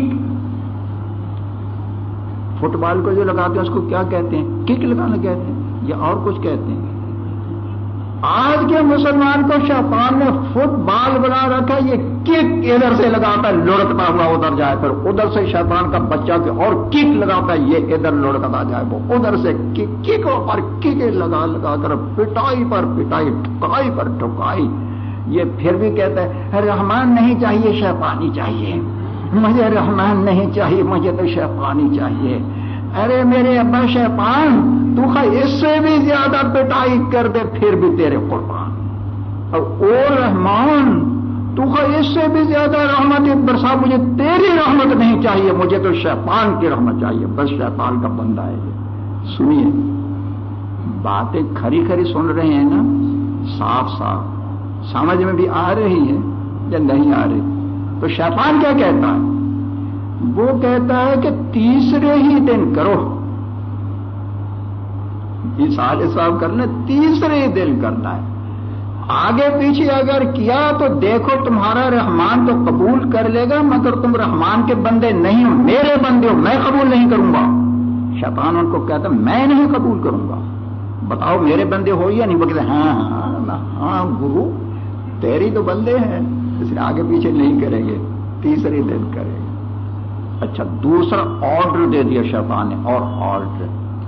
فٹ بال کو جو لگاتے ہیں اس کو کیا کہتے ہیں؟ کک لگانا کہتے ہیں یا اور کچھ کہتے ہیں؟ آج کے مسلمان کو شیطان نے فٹ بال بنا رکھا، یہ کک ادھر سے لگاتا ہے، لڑکتا ہوا ادھر جائے، پھر ادھر سے شیطان کا بچہ کے اور کک لگاتا ہے، یہ ادھر لڑکتا جائے، وہ ادھر سے کک پر کک لگا لگا کر پٹائی پر پٹائی، ٹھکائی پر ٹھکائی۔ یہ پھر بھی کہتا ہے رحمان نہیں چاہیے، شیطانی چاہیے، مجھے رحمان نہیں چاہیے، مجھے تو شیطانی چاہیے۔ ارے میرے ابا شیطان، تو اس سے بھی زیادہ پٹائی کر دے پھر بھی تیرے قربان، اور او رحمان تو اس سے بھی زیادہ رحمت برسا، مجھے تیری رحمت نہیں چاہیے، مجھے تو شیطان کی رحمت چاہیے، بس شیطان کا بندہ ہے یہ۔ سنیے، باتیں کھری کھری سن رہے ہیں نا، صاف صاف سمجھ میں بھی آ رہی ہے یا نہیں آ رہی؟ تو شیطان کیا کہتا ہے؟ وہ کہتا ہے کہ تیسرے ہی دن کرو، سارے صاحب کرنا، تیسرے ہی دن کرنا ہے۔ آگے پیچھے اگر کیا تو دیکھو تمہارا رحمان تو قبول کر لے گا، مگر تم رحمان کے بندے نہیں ہو، میرے بندے ہو، میں قبول نہیں کروں گا۔ شیطان ان کو کہتا میں نہیں قبول کروں گا، بتاؤ میرے بندے ہو یا نہیں؟ وہ کہتے ہاں ہاں ہاں گرو تیری تو بندے ہیں، اس لیے آگے پیچھے نہیں کریں گے، تیسرے دن کریں گے۔ اچھا، دوسرا آرڈر دے دیا شیطان نے، اور آرڈر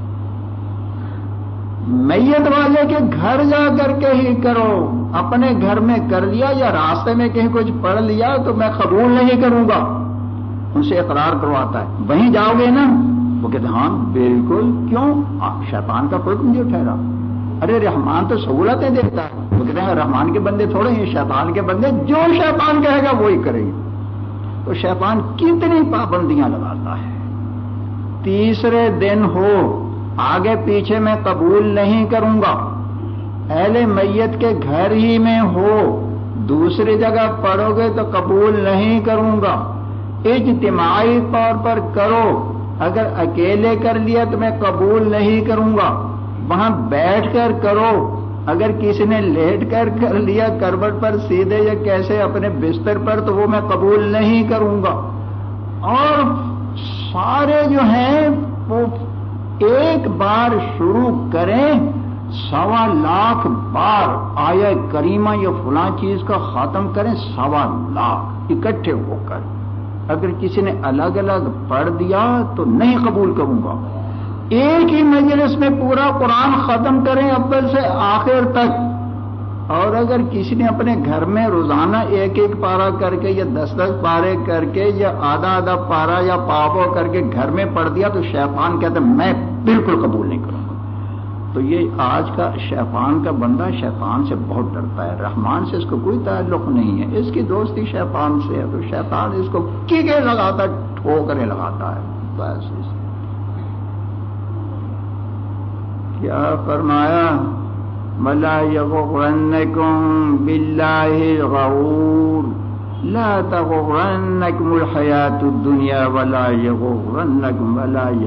میت والے کے گھر جا کر کے ہی کرو، اپنے گھر میں کر لیا یا راستے میں کہیں کچھ پڑھ لیا تو میں قبول نہیں کروں گا۔ ان سے اقرار کرواتا ہے، وہیں جاؤ گے نا؟ وہ کہتے ہاں بالکل، کیوں؟ شیطان کا حکم جو ٹھہرا، ارے رحمان تو سہولتیں دیتا ہے۔ وہ کہتے ہیں رحمان کے بندے تھوڑے ہیں، شیطان کے بندے، جو شیطان کہے گا وہی کریں گے۔ تو شیطان کتنی پابندیاں لگاتا ہے۔ تیسرے دن ہو، آگے پیچھے میں قبول نہیں کروں گا، اہل میت کے گھر ہی میں ہو، دوسری جگہ پڑھو گے تو قبول نہیں کروں گا، اجتماعی طور پر کرو، اگر اکیلے کر لیا تو میں قبول نہیں کروں گا، وہاں بیٹھ کر کرو، اگر کسی نے لیٹ کر کر لیا کروٹ پر سیدھے یا کیسے اپنے بستر پر تو وہ میں قبول نہیں کروں گا۔ اور سارے جو ہیں وہ ایک بار شروع کریں، 1.25 لاکھ بار آیہ کریمہ یا فلاں چیز کا ختم کریں، 1.25 لاکھ اکٹھے ہو کر۔ اگر کسی نے الگ الگ پڑھ دیا تو نہیں قبول کروں گا۔ ایک ہی مجلس میں پورا قرآن ختم کریں اول سے آخر تک، اور اگر کسی نے اپنے گھر میں روزانہ ایک ایک پارہ کر کے یا 10 پارے کر کے یا آدھا پارہ یا پاو کر کے گھر میں پڑھ دیا تو شیطان کہتا ہے میں بالکل قبول نہیں کروں گا۔ تو یہ آج کا شیطان کا بندہ شیطان سے بہت ڈرتا ہے، رحمان سے اس کو کوئی تعلق نہیں ہے، اس کی دوستی شیطان سے ہے، تو شیطان اس کو کیکے لگاتا ہے، ٹھوکرے لگاتا ہے۔ بس کیا فرمایا؟ وَلَا يَغُرَّنَّكُمْ بِاللَّهِ الْغَرُورُ لَا تَغُرَّنَّكُمُ الْحَيَاةُ الدُّنْيَا وَلَا يَغُرَّنَّكُمْ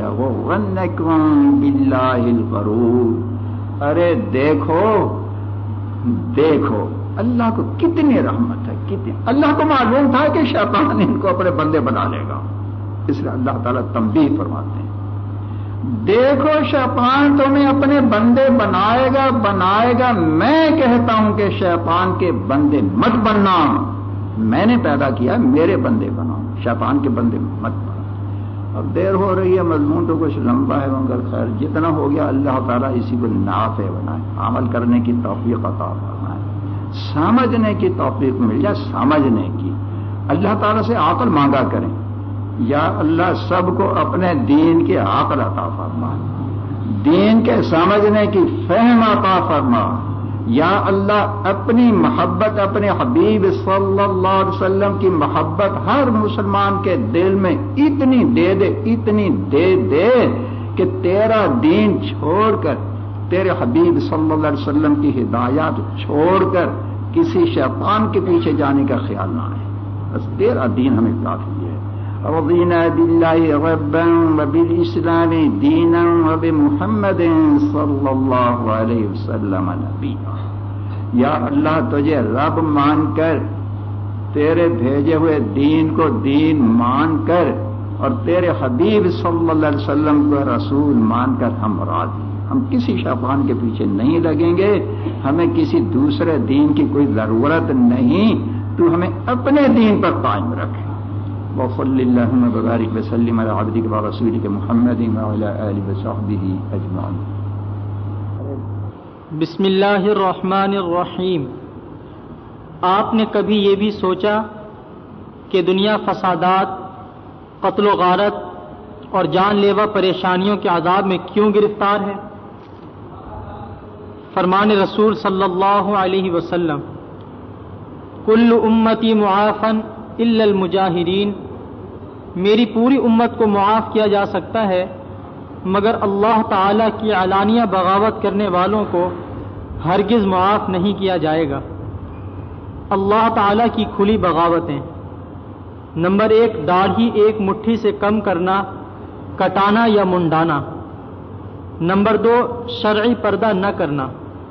بِاللَّهِ الْغَرُورُ۔ ارے دیکھو دیکھو اللہ کو کتنی رحمت ہے، کتنی، اللہ کو معلوم تھا کہ شیطان ان کو اپنے بندے بنا لے گا، اس لیے اللہ تعالیٰ تنبیہ فرماتے ہیں، دیکھو شیطان تمہیں اپنے بندے بنائے گا، میں کہتا ہوں کہ شیطان کے بندے مت بننا، میں نے پیدا کیا میرے بندے بناؤ، شیطان کے بندے مت بناؤ۔ اب دیر ہو رہی ہے، مضمون تو کچھ لمبا ہے مگر خیر جتنا ہو گیا اللہ تعالیٰ اسی کو نافع بنائے، عمل کرنے کی توفیق عطا فرمائے، سمجھنے کی توفیق مل جائے، سمجھنے کی، اللہ تعالیٰ سے عقل مانگا کریں، یا اللہ سب کو اپنے دین کی عقل عطا فرما، دین کے سمجھنے کی فہم عطا فرما، یا اللہ اپنی محبت، اپنے حبیب صلی اللہ علیہ وسلم کی محبت ہر مسلمان کے دل میں اتنی دے دے، اتنی دے دے کہ تیرا دین چھوڑ کر، تیرے حبیب صلی اللہ علیہ وسلم کی ہدایات چھوڑ کر کسی شیطان کے پیچھے جانے کا خیال نہ آئے. بس تیرا دین ہمیں کافی ہے. رضینا باللہ ربا وبالاسلام دینا وبمحمد صلی اللہ علیہ وسلم نبیا. یا اللہ تجھے رب مان کر، تیرے بھیجے ہوئے دین کو دین مان کر، اور تیرے حبیب صلی اللہ علیہ وسلم کو رسول مان کر ہم راضی. ہم کسی شیطان کے پیچھے نہیں لگیں گے، ہمیں کسی دوسرے دین کی کوئی ضرورت نہیں. تو ہمیں اپنے دین پر قائم رکھے. وصلی اللہم وبارک وسلم علی عبدک ورسولک محمد وعلی آلہ وصحبہ اجمعین. بسم اللہ الرحمن الرحیم. آپ نے کبھی یہ بھی سوچا کہ دنیا فسادات، قتل و غارت اور جان لیوا پریشانیوں کے عذاب میں کیوں گرفتار ہے؟ فرمان رسول صلی اللہ علیہ وسلم: کل امتی معافن الا المجاہرین. میری پوری امت کو معاف کیا جا سکتا ہے مگر اللہ تعالی کی علانیہ بغاوت کرنے والوں کو ہرگز معاف نہیں کیا جائے گا. اللہ تعالی کی کھلی بغاوتیں: نمبر 1، داڑھی ایک مٹھی سے کم کرنا، کٹانا یا منڈانا. نمبر 2، شرعی پردہ نہ کرنا.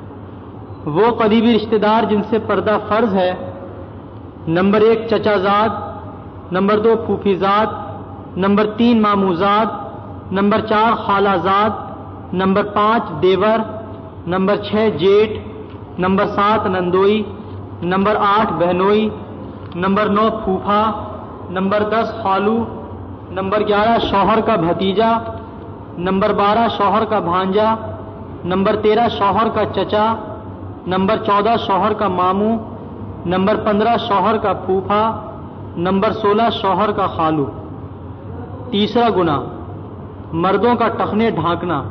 وہ قریبی رشتہ دار جن سے پردہ فرض ہے: نمبر 1 چچا زاد، نمبر 2 پھوپھی زاد، نمبر 3 ماموں زاد، نمبر 4 خالہ زاد، نمبر 5 دیور، نمبر 6 جیٹ، نمبر 7 نندوئی، نمبر 8 بہنوئی، نمبر 9 پھوپھا، نمبر 10 خالو، نمبر 11 شوہر کا بھتیجا، نمبر 12 شوہر کا بھانجا، نمبر 13 شوہر کا چچا، نمبر 14 شوہر کا ماموں، نمبر 15 شوہر کا پھوپھا، نمبر 16 شوہر کا خالو. تیسرا گناہ مردوں کا ٹخنے ڈھانکنا.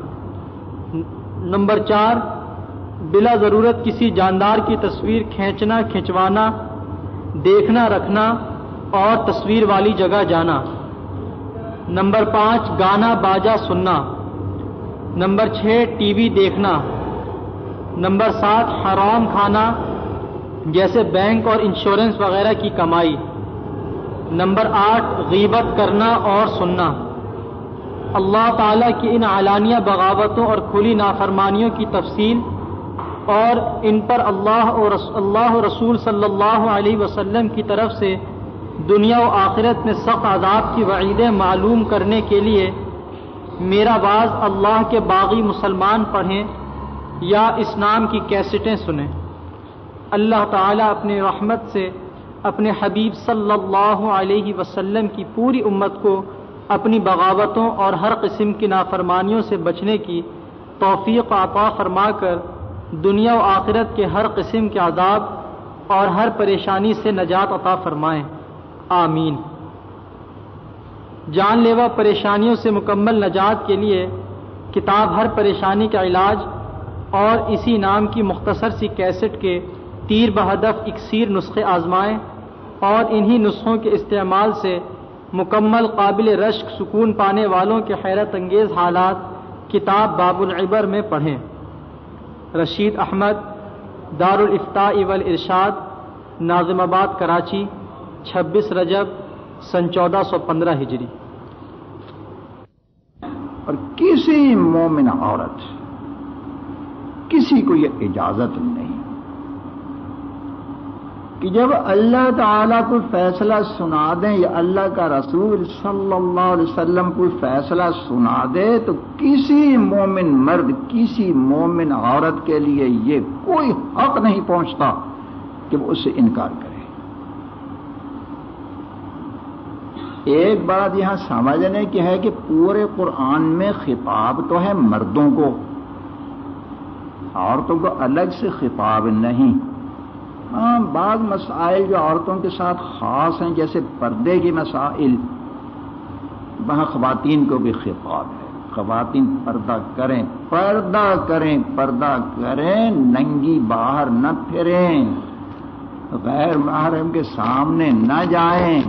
نمبر 4 بلا ضرورت کسی جاندار کی تصویر کھینچنا کھنچوانا، دیکھنا رکھنا اور تصویر والی جگہ جانا. نمبر 5 گانا باجا سننا. نمبر 6 ٹی وی دیکھنا. نمبر 7 حرام کھانا جیسے بینک اور انشورنس وغیرہ کی کمائی. نمبر 8 غیبت کرنا اور سننا. اللہ تعالیٰ کی ان علانیہ بغاوتوں اور کھلی نافرمانیوں کی تفصیل اور ان پر اللہ و رسول صلی اللہ علیہ وسلم کی طرف سے دنیا و آخرت میں سخت عذاب کی وعیدیں معلوم کرنے کے لیے میرا باز اللہ کے باغی مسلمان پڑھیں یا اس نام کی کیسٹیں سنیں. اللہ تعالیٰ اپنی رحمت سے اپنے حبیب صلی اللہ علیہ وسلم کی پوری امت کو اپنی بغاوتوں اور ہر قسم کی نافرمانیوں سے بچنے کی توفیق عطا فرما کر دنیا و آخرت کے ہر قسم کے عذاب اور ہر پریشانی سے نجات عطا فرمائیں. آمین. جان لیوا پریشانیوں سے مکمل نجات کے لیے کتاب ہر پریشانی کا علاج اور اسی نام کی مختصر سی کیسٹ کے تیر بہدف اکسیر نسخے آزمائیں اور انہی نسخوں کے استعمال سے مکمل قابل رشک سکون پانے والوں کے حیرت انگیز حالات کتاب باب العبر میں پڑھیں. رشید احمد، دارالافتاء والارشاد، ناظم آباد کراچی، 26 رجب سن 1415 ہجری. اور کسی مومن عورت کسی کو یہ اجازت نہیں کہ جب اللہ تعالیٰ کوئی فیصلہ سنا دیں یا اللہ کا رسول صلی اللہ علیہ وسلم کوئی فیصلہ سنا دے تو کسی مومن مرد کسی مومن عورت کے لیے یہ کوئی حق نہیں پہنچتا کہ وہ اس سے انکار کرے. ایک بات یہاں سمجھنے کی ہے کہ پورے قرآن میں خطاب تو ہے مردوں کو، عورتوں کو الگ سے خطاب نہیں. ہاں بعض مسائل جو عورتوں کے ساتھ خاص ہیں جیسے پردے کی مسائل وہاں خواتین کو بھی خطاب ہے. خواتین پردہ کریں، پردہ کریں، پردہ کریں، ننگی باہر نہ پھریں، غیر محرم کے سامنے نہ جائیں،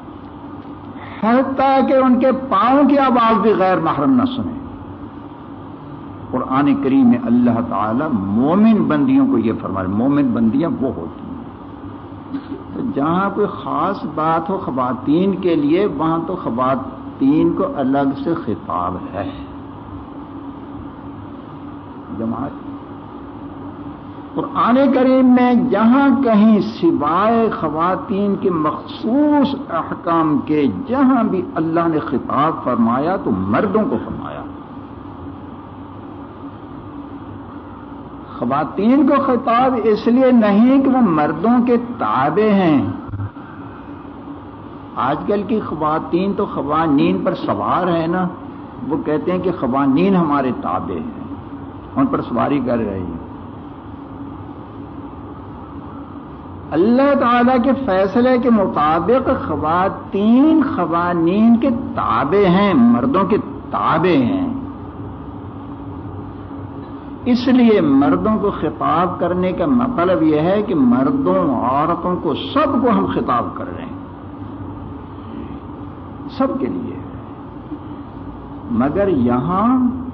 حتیٰ کہ ان کے پاؤں کی آواز بھی غیر محرم نہ سنیں. قرآن کریم میں اللہ تعالی مومن بندیوں کو یہ فرمائے، مومن بندیاں وہ ہوتی ہیں تو جہاں کوئی خاص بات ہو خواتین کے لیے وہاں تو خواتین کو الگ سے خطاب ہے. جماعت قرآن کریم میں جہاں کہیں سوائے خواتین کے مخصوص احکام کے جہاں بھی اللہ نے خطاب فرمایا تو مردوں کو فرمایا. خواتین کو خطاب اس لیے نہیں کہ وہ مردوں کے تابع ہیں. آج کل کی خواتین تو قوانین پر سوار ہیں نا، وہ کہتے ہیں کہ قوانین ہمارے تابع ہیں، ان پر سواری کر رہے ہیں. اللہ تعالی کے فیصلے کے مطابق خواتین قوانین کے تابع ہیں، مردوں کے تابع ہیں. اس لیے مردوں کو خطاب کرنے کا مطلب یہ ہے کہ مردوں عورتوں کو سب کو ہم خطاب کر رہے ہیں، سب کے لیے. مگر یہاں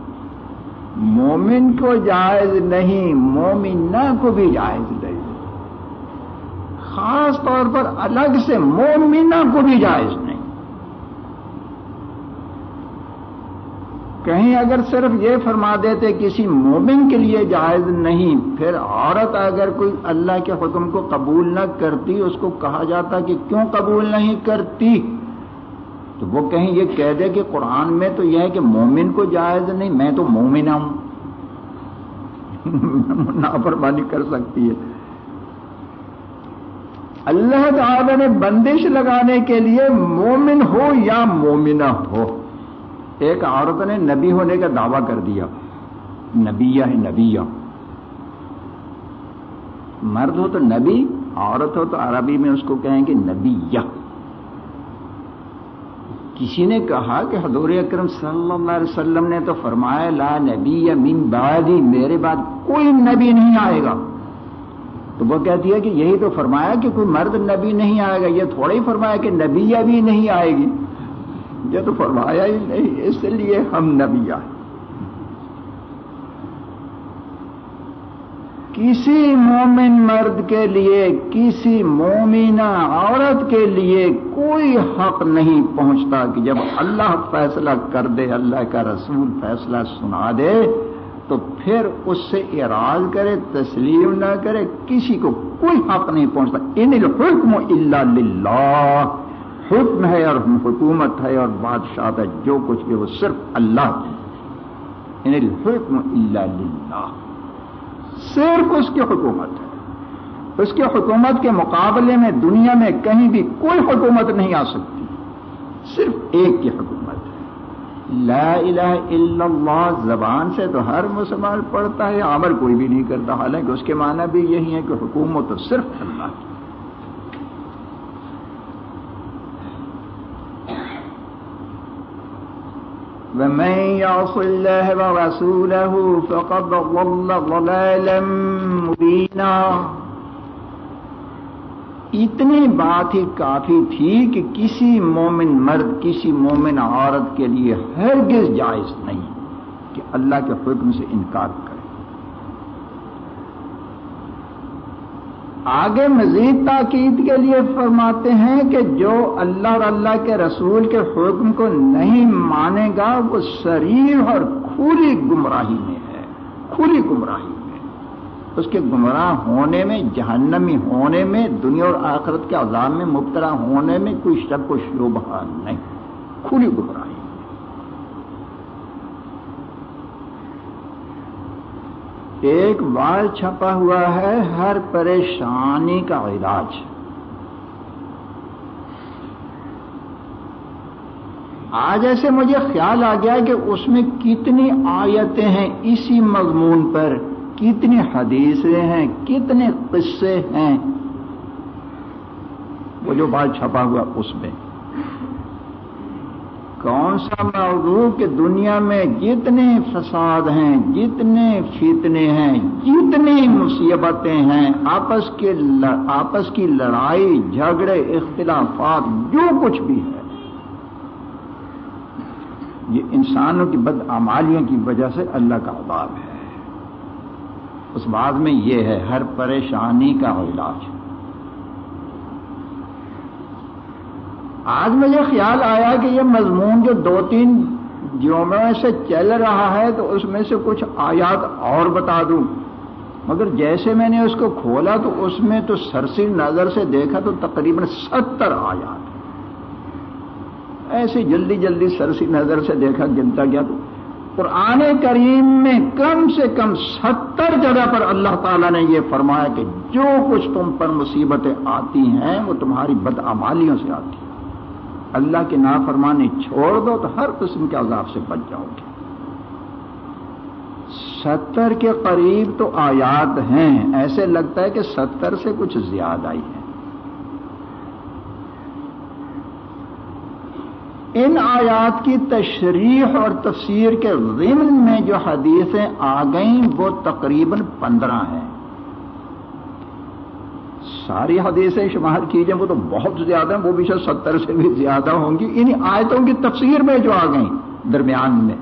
مومن کو جائز نہیں، مومنہ کو بھی جائز نہیں. خاص طور پر الگ سے مومنہ کو بھی جائز نہیں. کہیں اگر صرف یہ فرما دیتے کسی مومن کے لیے جائز نہیں، پھر عورت اگر کوئی اللہ کے حکم کو قبول نہ کرتی، اس کو کہا جاتا کہ کیوں قبول نہیں کرتی، تو وہ کہیں یہ کہہ دے کہ قرآن میں تو یہ ہے کہ مومن کو جائز نہیں، میں تو مومنہ ہوں. نافرمانی کر سکتی ہے. اللہ تعالی نے بندش لگانے کے لیے مومن ہو یا مومنہ ہو. ایک عورت نے نبی ہونے کا دعویٰ کر دیا، نبیہ ہے نبیہ. مرد ہو تو نبی، عورت ہو تو عربی میں اس کو کہیں گے نبیہ. کسی نے کہا کہ حضور اکرم صلی اللہ علیہ وسلم نے تو فرمایا لا نبی من بعدی، میرے بعد کوئی نبی نہیں آئے گا. تو وہ کہتی ہے کہ یہی تو فرمایا کہ کوئی مرد نبی نہیں آئے گا، یہ تھوڑا ہی فرمایا کہ نبیہ بھی نہیں آئے گی. یہ تو فرمایا ہی نہیں، اس لیے ہم نبی آئے. کسی مومن مرد کے لیے، کسی مومنہ عورت کے لیے کوئی حق نہیں پہنچتا کہ جب اللہ فیصلہ کر دے، اللہ کا رسول فیصلہ سنا دے تو پھر اس سے اعراض کرے، تسلیم نہ کرے. کسی کو کوئی حق نہیں پہنچتا. ان الحکم الا للہ، حکم ہے اور حکومت ہے اور بادشاہت ہے، جو کچھ بھی وہ صرف اللہ کی. ان الحکم الا للہ، صرف اس کی حکومت ہے. اس کی حکومت کے مقابلے میں دنیا میں کہیں بھی کوئی حکومت نہیں آ سکتی، صرف ایک کی حکومت ہے. لا الہ الا اللہ زبان سے تو ہر مسلمان پڑھتا ہے، عمل کوئی بھی نہیں کرتا، حالانکہ اس کے معنی بھی یہی ہے کہ حکومت تو صرف اللہ کی. وَمَن يَعْصِ اللَّهَ وَرَسُولَهُ فَقَدْ ضَلَّ ضَلَالًا مُبِينًا. اتنی بات ہی کافی تھی کہ کسی مومن مرد، کسی مومن عورت کے لیے ہرگز جائز نہیں کہ اللہ کے حکم سے انکار کرے. آگے مزید تاکید کے لیے فرماتے ہیں کہ جو اللہ اور اللہ کے رسول کے حکم کو نہیں مانے گا وہ صریح اور کھلی گمراہی میں ہے، کھلی گمراہی میں. اس کے گمراہ ہونے میں، جہنمی ہونے میں، دنیا اور آخرت کے عذاب میں مبتلا ہونے میں کوئی شک و شبہ نہیں، کھلی گمراہی. ایک بار چھپا ہوا ہے ہر پریشانی کا علاج. آج ایسے مجھے خیال آ گیا کہ اس میں کتنی آیتیں ہیں اسی مضمون پر، کتنی حدیثیں ہیں، کتنے قصے ہیں. وہ جو بات چھپا ہوا اس میں کون سا موضوع کہ دنیا میں جتنے فساد ہیں، جتنے فتنے ہیں، جتنی مصیبتیں ہیں، آپس کی لڑائی جھگڑے اختلافات، جو کچھ بھی ہے، یہ انسانوں کی بدعمالیوں کی وجہ سے اللہ کا عذاب ہے. اس بات میں یہ ہے ہر پریشانی کا علاج. آج مجھے خیال آیا کہ یہ مضمون جو 2-3 جمعوں سے چل رہا ہے تو اس میں سے کچھ آیات اور بتا دوں، مگر جیسے میں نے اس کو کھولا تو اس میں تو سرسری نظر سے دیکھا تو تقریباً 70 آیات، ایسے جلدی جلدی سرسری نظر سے دیکھا، گنتا گیا تو قرآن کریم میں کم سے کم 70 جگہ پر اللہ تعالیٰ نے یہ فرمایا کہ جو کچھ تم پر مصیبتیں آتی ہیں وہ تمہاری بدعمالیوں سے آتی ہیں، اللہ کی نافرمانی چھوڑ دو تو ہر قسم کے عذاب سے بچ جاؤ گے۔ 70 کے قریب تو آیات ہیں، ایسے لگتا ہے کہ 70 سے کچھ زیادہ ہی ہے۔ ان آیات کی تشریح اور تفسیر کے ضمن میں جو حدیثیں آ گئیں وہ تقریباً 15 ہیں۔ ساری حدیثیں شمار کی جائیں وہ تو بہت زیادہ ہیں، وہ بھی شاید 70 سے بھی زیادہ ہوں گی۔ ان آیتوں کی تفسیر میں جو آ گئیں درمیان میں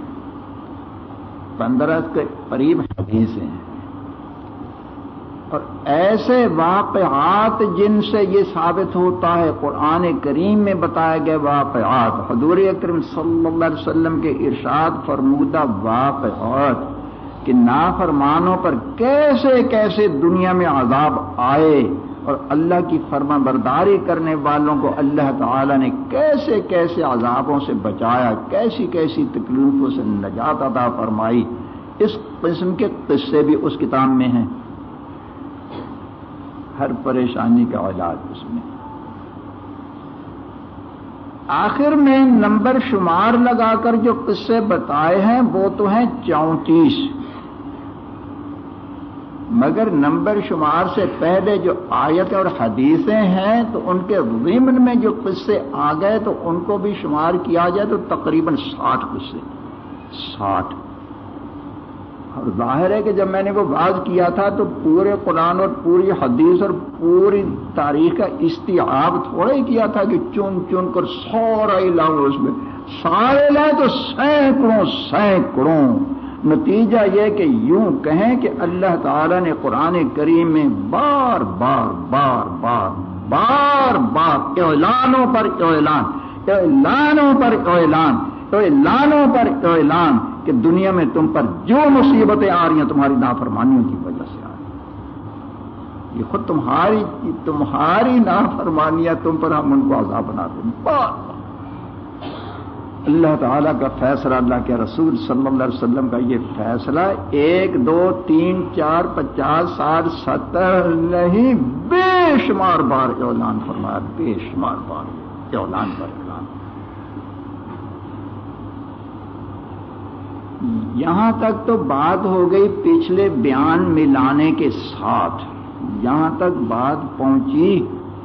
15 کے قریب حدیثیں ہیں، اور ایسے واقعات جن سے یہ ثابت ہوتا ہے قرآن کریم میں بتائے گئے واقعات، حضور اکرم صلی اللہ علیہ وسلم کے ارشاد فرمودہ واقعات کہ نافرمانوں پر کیسے کیسے دنیا میں عذاب آئے اور اللہ کی فرما برداری کرنے والوں کو اللہ تعالیٰ نے کیسے کیسے عذابوں سے بچایا، کیسی کیسی تکلیفوں سے نجات عطا فرمائی، اس قسم کے قصے بھی اس کتاب میں ہیں۔ ہر پریشانی کا علاج اس میں۔ آخر میں نمبر شمار لگا کر جو قصے بتائے ہیں وہ تو ہیں 34، مگر نمبر شمار سے پہلے جو آیتیں اور حدیثیں ہیں تو ان کے ضمن میں جو قصے آ گئے تو ان کو بھی شمار کیا جائے تو تقریباً 60 قصے، 60۔ اور ظاہر ہے کہ جب میں نے وہ واضح کیا تھا تو پورے قرآن اور پوری حدیث اور پوری تاریخ کا استیعاب تھوڑا ہی کیا تھا کہ چن چن کر سارا ہی لاؤں، اس میں سارے لائے تو سینکڑوں۔ نتیجہ یہ کہ یوں کہیں کہ اللہ تعالیٰ نے قرآن کریم میں بار بار بار بار بار بار اعلانوں پر اعلان، اعلانوں پر اعلان، اعلانوں پر اعلان کہ دنیا میں تم پر جو مصیبتیں آ رہی ہیں تمہاری نافرمانیوں کی وجہ سے آ رہی ہیں، یہ خود تمہاری نافرمانیاں تم پر ہم ان کو عذاب بناتے ہیں۔ بار بار اللہ تعالیٰ کا فیصلہ، اللہ کے رسول صلی اللہ علیہ وسلم کا یہ فیصلہ 1 2 3 4 50 60 70 نہیں، بے شمار بار اعلان فرمایا، بے شمار بار اعلان پر اعلان۔ یہاں تک تو بات ہو گئی پچھلے بیان ملانے کے ساتھ، یہاں تک بات پہنچی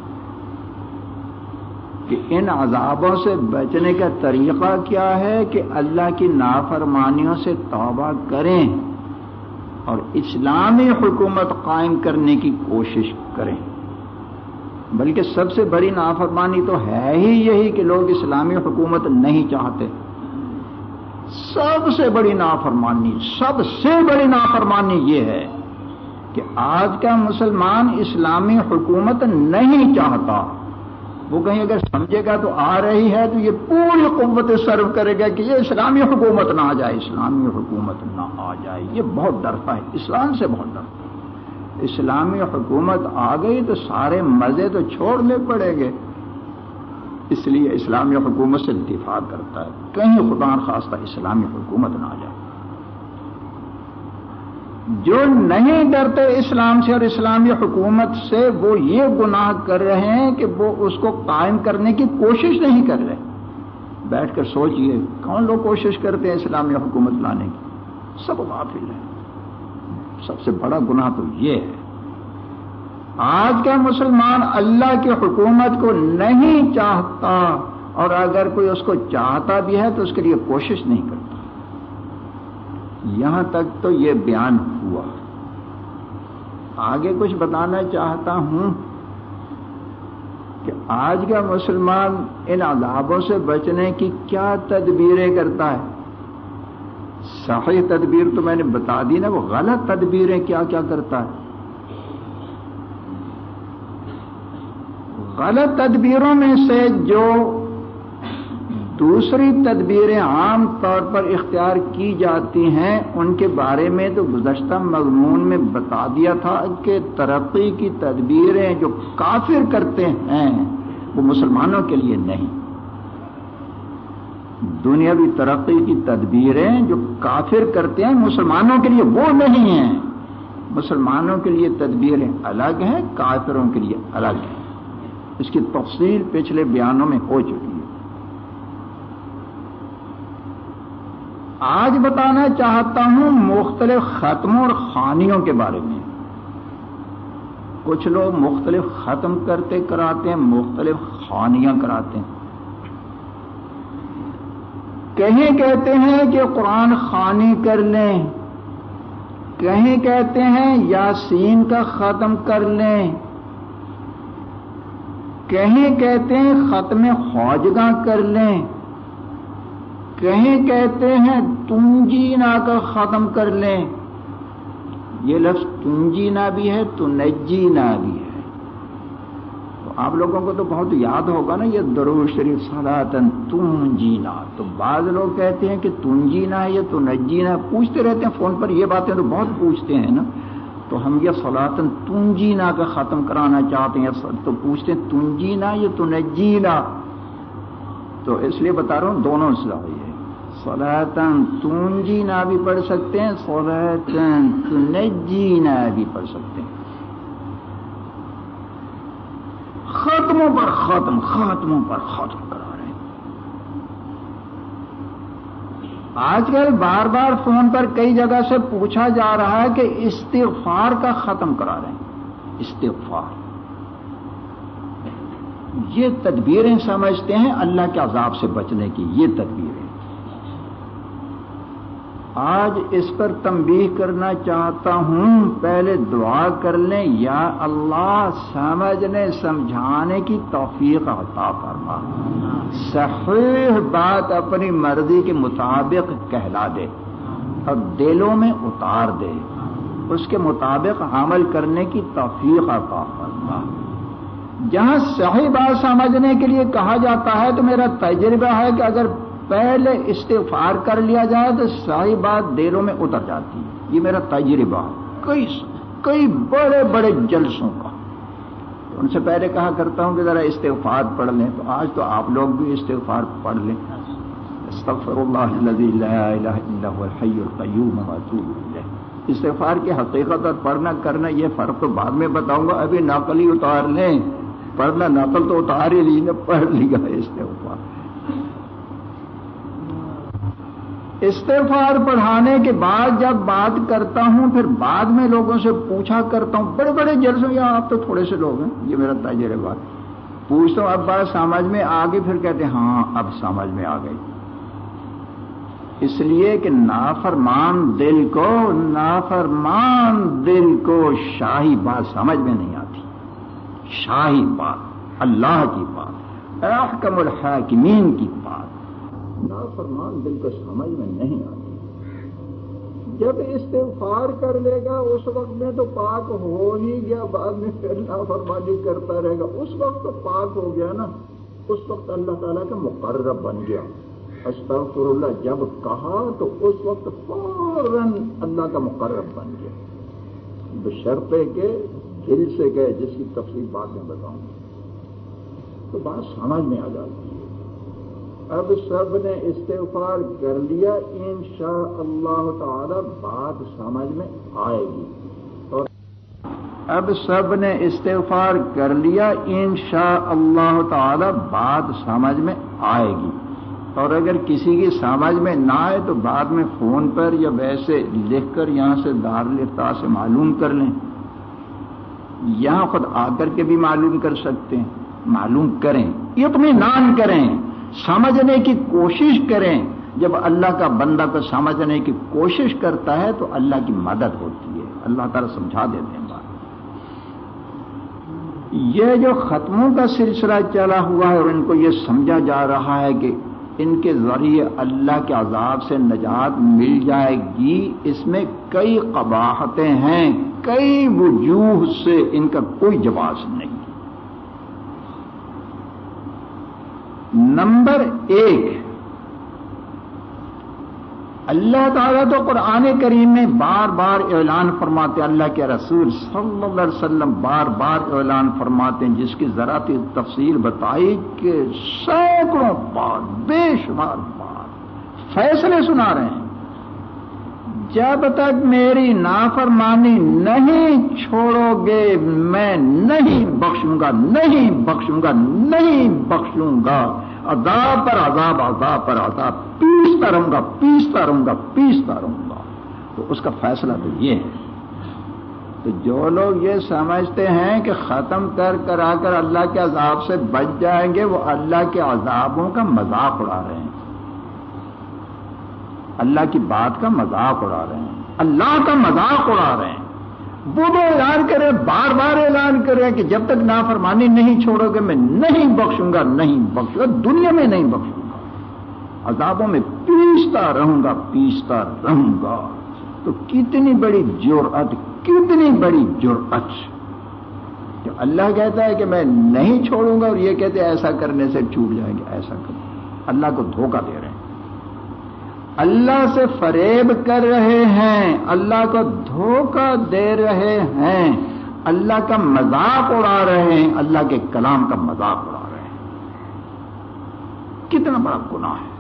کہ ان عذابوں سے بچنے کا طریقہ کیا ہے کہ اللہ کی نافرمانیوں سے توبہ کریں اور اسلامی حکومت قائم کرنے کی کوشش کریں۔ بلکہ سب سے بڑی نافرمانی تو ہے ہی یہی کہ لوگ اسلامی حکومت نہیں چاہتے۔ سب سے بڑی نافرمانی یہ ہے کہ آج کا مسلمان اسلامی حکومت نہیں چاہتا۔ وہ کہیں اگر سمجھے گا تو آ رہی ہے تو یہ پوری قوت صرف کرے گا کہ یہ اسلامی حکومت نہ آ جائے، اسلامی حکومت نہ آ جائے۔ یہ بہت ڈرتا ہے، اسلام سے بہت ڈرتا ہے۔ اسلامی حکومت آ گئی تو سارے مزے تو چھوڑنے پڑیں گے، اس لیے اسلامی حکومت سے دفاع کرتا ہے، کہیں خدا نخواستہ اسلامی حکومت نہ آ جائے۔ جو نہیں ڈرتے اسلام سے اور اسلامی حکومت سے وہ یہ گناہ کر رہے ہیں کہ وہ اس کو قائم کرنے کی کوشش نہیں کر رہے۔ بیٹھ کر سوچئے کون لوگ کوشش کرتے ہیں اسلامی حکومت لانے کی؟ سب غافل ہیں۔ سب سے بڑا گناہ تو یہ ہے۔ آج کا مسلمان اللہ کی حکومت کو نہیں چاہتا، اور اگر کوئی اس کو چاہتا بھی ہے تو اس کے لیے کوشش نہیں کرتا۔ یہاں تک تو یہ بیان ہوا۔ آگے کچھ بتانا چاہتا ہوں کہ آج کا مسلمان ان عذابوں سے بچنے کی کیا تدبیریں کرتا ہے۔ صحیح تدبیر تو میں نے بتا دی نا، وہ غلط تدبیریں کیا کیا کرتا ہے۔ غلط تدبیروں میں سے جو دوسری تدبیریں عام طور پر اختیار کی جاتی ہیں، ان کے بارے میں تو گزشتہ مضمون میں بتا دیا تھا کہ ترقی کی تدبیریں جو کافر کرتے ہیں وہ مسلمانوں کے لیے نہیں. دنیاوی ترقی کی تدبیریں جو کافر کرتے ہیں مسلمانوں کے لیے وہ نہیں ہیں. مسلمانوں کے لیے تدبیریں الگ ہیں، کافروں کے لیے الگ ہیں. اس کی تفصیل پچھلے بیانوں میں ہو چکی ہے. آج بتانا چاہتا ہوں مختلف ختموں اور خوانیوں کے بارے میں. کچھ لوگ مختلف ختم کرتے کراتے ہیں، مختلف خوانیاں کراتے ہیں. کہیں کہتے ہیں کہ قرآن خوانی کر لیں، کہیں کہتے ہیں یاسین کا ختم کر لیں، کہیں کہتے ہیں ختم خواجگاں کر لیں، کہیں کہتے ہیں تنجینا کا ختم کر لیں. یہ لفظ تنجینا بھی ہے، تنجینا بھی ہے. تو آپ لوگوں کو تو بہت یاد ہوگا نا یہ درود شریف صلاۃً تنجینا. تو بعض لوگ کہتے ہیں کہ تنجینا ہے یا تنجینا، پوچھتے رہتے ہیں فون پر. یہ باتیں تو بہت پوچھتے ہیں نا. تو ہم یہ صلاۃً تنجینا کا ختم کرانا چاہتے ہیں، تو پوچھتے ہیں تنجینا یا تنجینا. تو اس لیے بتا رہا ہوں دونوں صلاح ہے. صلاۃً تنجینا بھی پڑھ سکتے ہیں، صلاۃً تنجینا بھی پڑھ سکتے ہیں. ختموں پر ختم، ختموں پر ختم کرا رہے ہیں. آج کل بار بار فون پر کئی جگہ سے پوچھا جا رہا ہے کہ استغفار کا ختم کرا رہے ہیں. استغفار یہ تدبیریں سمجھتے ہیں اللہ کے عذاب سے بچنے کی. یہ تدبیریں آج اس پر تنبیہ کرنا چاہتا ہوں. پہلے دعا کر لیں، یا اللہ سمجھنے سمجھانے کی توفیق عطا فرما، صحیح بات اپنی مرضی کے مطابق کہلا دے اور دلوں میں اتار دے، اس کے مطابق عمل کرنے کی توفیق عطا فرما. جہاں صحیح بات سمجھنے کے لیے کہا جاتا ہے تو میرا تجربہ ہے کہ اگر پہلے استغفار کر لیا جائے تو صحیح بات دلوں میں اتر جاتی ہے. یہ میرا تجربہ کئی بڑے بڑے جلسوں کا. ان سے پہلے کہا کرتا ہوں کہ ذرا استغفار پڑھ لیں. تو آج تو آپ لوگ بھی استغفار پڑھ لیں. استغفر اللہ الذی لا الہ الا هو الحی القیوم واتوب الیہ. استغفار کی حقیقت اور پڑھنا کرنا یہ فرق تو بعد میں بتاؤں گا. ابھی نقل ہی اتار لیں. پڑھنا نقل تو اتار ہی لی نے، پڑھ لیا استغفار. استغفار پڑھانے کے بعد جب بات کرتا ہوں پھر بعد میں لوگوں سے پوچھا کرتا ہوں. بڑے بڑے جلسوں، یا آپ تو تھوڑے سے لوگ ہیں، یہ میرا تجربہ. پوچھتا ہوں اب بات سمجھ میں آ گئی، پھر کہتے ہیں ہاں اب سمجھ میں آ گئی. اس لیے کہ نافرمان دل کو شاہی بات سمجھ میں نہیں آتی. شاہی بات، اللہ کی بات، احکم الحاکمین کی بات نافرمان دل کو سمجھ میں نہیں آتی. جب استغفار کر لے گا اس وقت میں تو پاک ہو ہی گیا، بعد میں پھر نافرمانی کرتا رہے گا. اس وقت تو پاک ہو گیا نا، اس وقت اللہ تعالیٰ کا مقرب بن گیا. استغفر اللہ جب کہا تو اس وقت فوراً اللہ کا مقرب بن گیا، بشرطے کہ دل سے گئے، جس کی تفصیل بعد میں بتاؤں تو بات سمجھ میں آ جاتی ہے. اب سب نے استغفار کر لیا، انشاءاللہ تعالی بات سمجھ میں آئے گی. اور اب سب نے استغفار کر لیا، انشاءاللہ تعالی بات سمجھ میں آئے گی. اور اگر کسی کی سمجھ میں نہ آئے تو بعد میں فون پر یا ویسے لکھ کر یہاں سے دارالفتاح سے معلوم کر لیں. یہاں خود آ کر کے بھی معلوم کر سکتے ہیں. معلوم کریں، اطمینان کریں، سمجھنے کی کوشش کریں. جب اللہ کا بندہ کو سمجھنے کی کوشش کرتا ہے تو اللہ کی مدد ہوتی ہے، اللہ تعالیٰ سمجھا دیتے ہیں بات. یہ جو ختموں کا سلسلہ چلا ہوا ہے اور ان کو یہ سمجھا جا رہا ہے کہ ان کے ذریعے اللہ کے عذاب سے نجات مل جائے گی، اس میں کئی قباحتیں ہیں، کئی وجوہ سے ان کا کوئی جواز نہیں. نمبر 1، اللہ تعالیٰ تو قرآن کریم میں بار بار اعلان فرماتے ہیں، اللہ کے رسول صلی اللہ علیہ وسلم بار بار اعلان فرماتے ہیں، جس کی ذرا سی تفصیل بتائی کہ سینکڑوں بار، بے شمار بار فیصلے سنا رہے ہیں، جب تک میری نافرمانی نہیں چھوڑو گے میں نہیں بخشوں گا، نہیں بخشوں گا، نہیں بخشوں گا، عذاب پر عذاب، عذاب پر عذاب، پیستا رہوں گا، پیستا رہوں گا، پیستا رہوں گا۔ تو اس کا فیصلہ تو یہ ہے۔ تو جو لوگ یہ سمجھتے ہیں کہ ختم کر آ کر اللہ کے عذاب سے بچ جائیں گے، وہ اللہ کے عذابوں کا مذاق اڑا رہے ہیں، اللہ کی بات کا مذاق اڑا رہے ہیں، اللہ کا مذاق اڑا رہے ہیں۔ وہ تو اعلان کرے، بار بار اعلان کرے کہ جب تک نافرمانی نہیں چھوڑو گے میں نہیں بخشوں گا، نہیں بخشوں گا، دنیا میں نہیں بخشوں گا، عذابوں میں پیستا رہوں گا، پیستا رہوں گا۔ تو کتنی بڑی جرأت، کتنی بڑی جرأت کہ اللہ کہتا ہے کہ میں نہیں چھوڑوں گا، اور یہ کہتے ہیں ایسا کرنے سے چھوٹ جائیں گے، ایسا کریں۔ اللہ کو دھوکہ دے رہے ہیں، اللہ سے فریب کر رہے ہیں، اللہ کو دھوکہ دے رہے ہیں، اللہ کا مذاق اڑا رہے ہیں، اللہ کے کلام کا مذاق اڑا رہے ہیں۔ کتنا بڑا گناہ ہے۔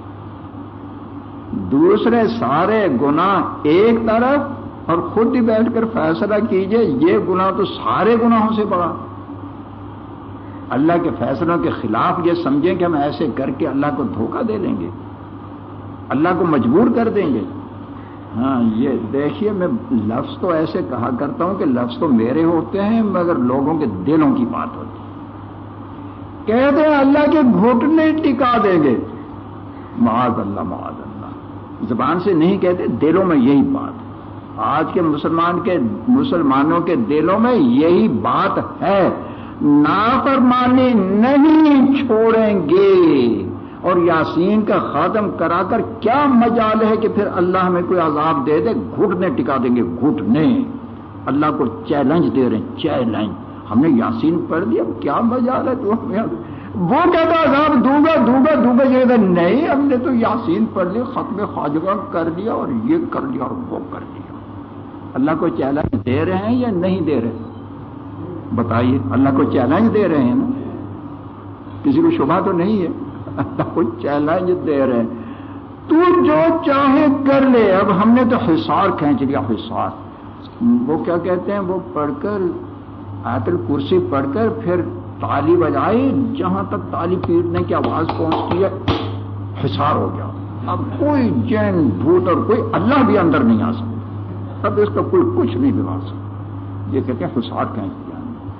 دوسرے سارے گناہ ایک طرف، اور خود ہی بیٹھ کر فیصلہ کیجئے یہ گناہ تو سارے گناہوں سے بڑا۔ اللہ کے فیصلوں کے خلاف یہ سمجھیں کہ ہم ایسے کر کے اللہ کو دھوکہ دے لیں گے، اللہ کو مجبور کر دیں گے۔ ہاں یہ دیکھیے، میں لفظ تو ایسے کہا کرتا ہوں کہ لفظ تو میرے ہوتے ہیں مگر لوگوں کے دلوں کی بات ہوتی ہے۔ کہتے ہیں اللہ کے گھٹنے ٹکا دیں گے، معاذ اللہ، معاذ اللہ، زبان سے نہیں کہتے، دلوں میں یہی بات ہے۔ آج کے مسلمانوں کے دلوں میں یہی بات ہے، نافرمانی نہیں چھوڑیں گے، اور یاسین کا خاتم کرا کر کیا مجال ہے کہ پھر اللہ ہمیں کوئی عذاب دے دے، گھٹنے ٹکا دیں گے، گھٹنے۔ اللہ کو چیلنج دے رہے ہیں، چیلنج۔ ہم نے یاسین پڑھ دیا، کیا مجال ہے تو ہمیں، وہ کہتا عذاب دوں گا دوں گا دوں گا، یہ کہتا نہیں ہم نے تو یاسین پڑھ لی، ختم خواجہ کر دیا، اور یہ کر لیا اور وہ کر دیا۔ اللہ کو چیلنج دے رہے ہیں یا نہیں دے رہے؟ بتائیے، اللہ کو چیلنج دے رہے ہیں نا، کسی کو شبہ تو نہیں ہے، اللہ کو چیلنج دے رہے ہیں، تو جو چاہے کر لے۔ اب ہم نے تو حصار کھینچ لیا، حصار، وہ کیا کہتے ہیں، وہ پڑھ کر آیت الکرسی پڑھ کر پھر تالی بجائی، جہاں تک تالی پیٹنے کی آواز پہنچتی ہے حصار ہو گیا۔ اب کوئی جن بھوت اور کوئی اللہ بھی اندر نہیں آ سکتا، اب اس کا کوئی کچھ نہیں بگاڑ سکتا۔ یہ کہتے ہیں حصار کھینچ لیا۔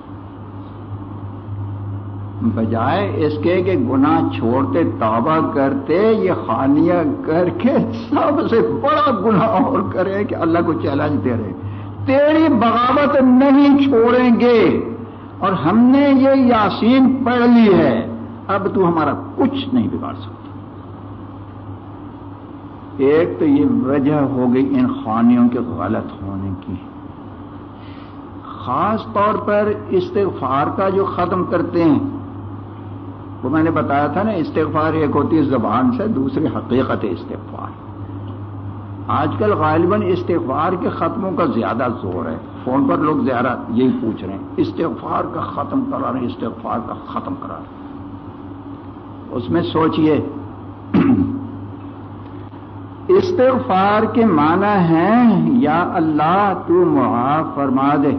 بجائے اس کے کہ گناہ چھوڑتے، توبہ کرتے، یہ خانیہ کر کے سب سے بڑا گناہ اور کرے کہ اللہ کو چیلنج دے رہے، تیری بغاوت نہیں چھوڑیں گے، اور ہم نے یہ یاسین پڑھ لی ہے، اب تو ہمارا کچھ نہیں بگاڑ سکتا۔ ایک تو یہ وجہ ہو گئی ان خانیوں کے غلط ہونے کی، خاص طور پر استغفار کا جو ختم کرتے ہیں، وہ میں نے بتایا تھا نا، استغفار ایک ہوتی ہے زبان سے، دوسری حقیقت استغفار۔ آج کل غالباً استغفار کے ختموں کا زیادہ زور ہے، فون پر لوگ زیادہ یہی پوچھ رہے ہیں، استغفار کا ختم کرا رہے ہیں، استغفار کا ختم کرا رہے ہیں۔ اس میں سوچئے، استغفار کے معنی ہیں یا اللہ تو معاف فرما دے،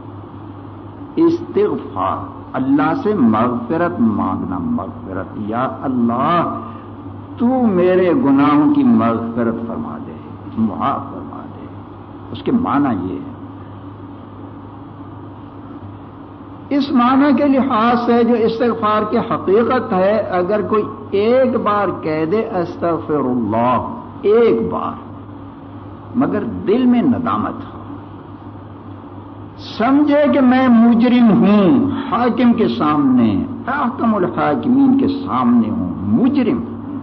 استغفار اللہ سے مغفرت مانگنا، مغفرت، یا اللہ تو میرے گناہوں کی مغفرت فرما دے، معاف فرما دے، اس کے معنی یہ ہے۔ اس معنی کے لحاظ سے جو استغفار کی حقیقت ہے، اگر کوئی ایک بار کہہ دے استغفر اللہ، ایک بار، مگر دل میں ندامت ہو، سمجھے کہ میں مجرم ہوں، حاکم کے سامنے، احکم الحاکمین کے سامنے ہوں، مجرم،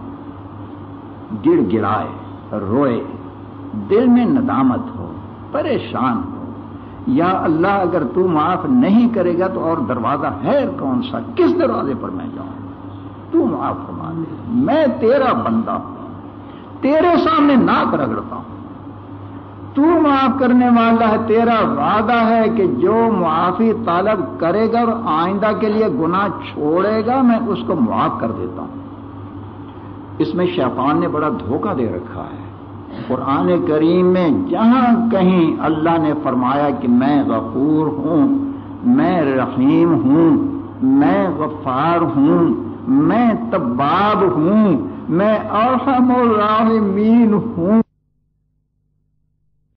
گڑ گڑائے، روئے، دل میں ندامت ہو، پریشان ہو، یا اللہ اگر تو معاف نہیں کرے گا تو اور دروازہ ہے کون سا، کس دروازے پر میں جاؤں، تو معاف فرما دے، میں تیرا بندہ ہوں، تیرے سامنے ناک رگڑتا ہوں. تو معاف کرنے والا ہے، تیرا وعدہ ہے کہ جو معافی طلب کرے گا اور آئندہ کے لیے گناہ چھوڑے گا میں اس کو معاف کر دیتا ہوں. اس میں شیطان نے بڑا دھوکہ دے رکھا ہے. قرآن کریم میں جہاں کہیں اللہ نے فرمایا کہ میں غفور ہوں، میں رحیم ہوں، میں غفار ہوں، میں تواب ہوں، میں ارحم الراحمین ہوں،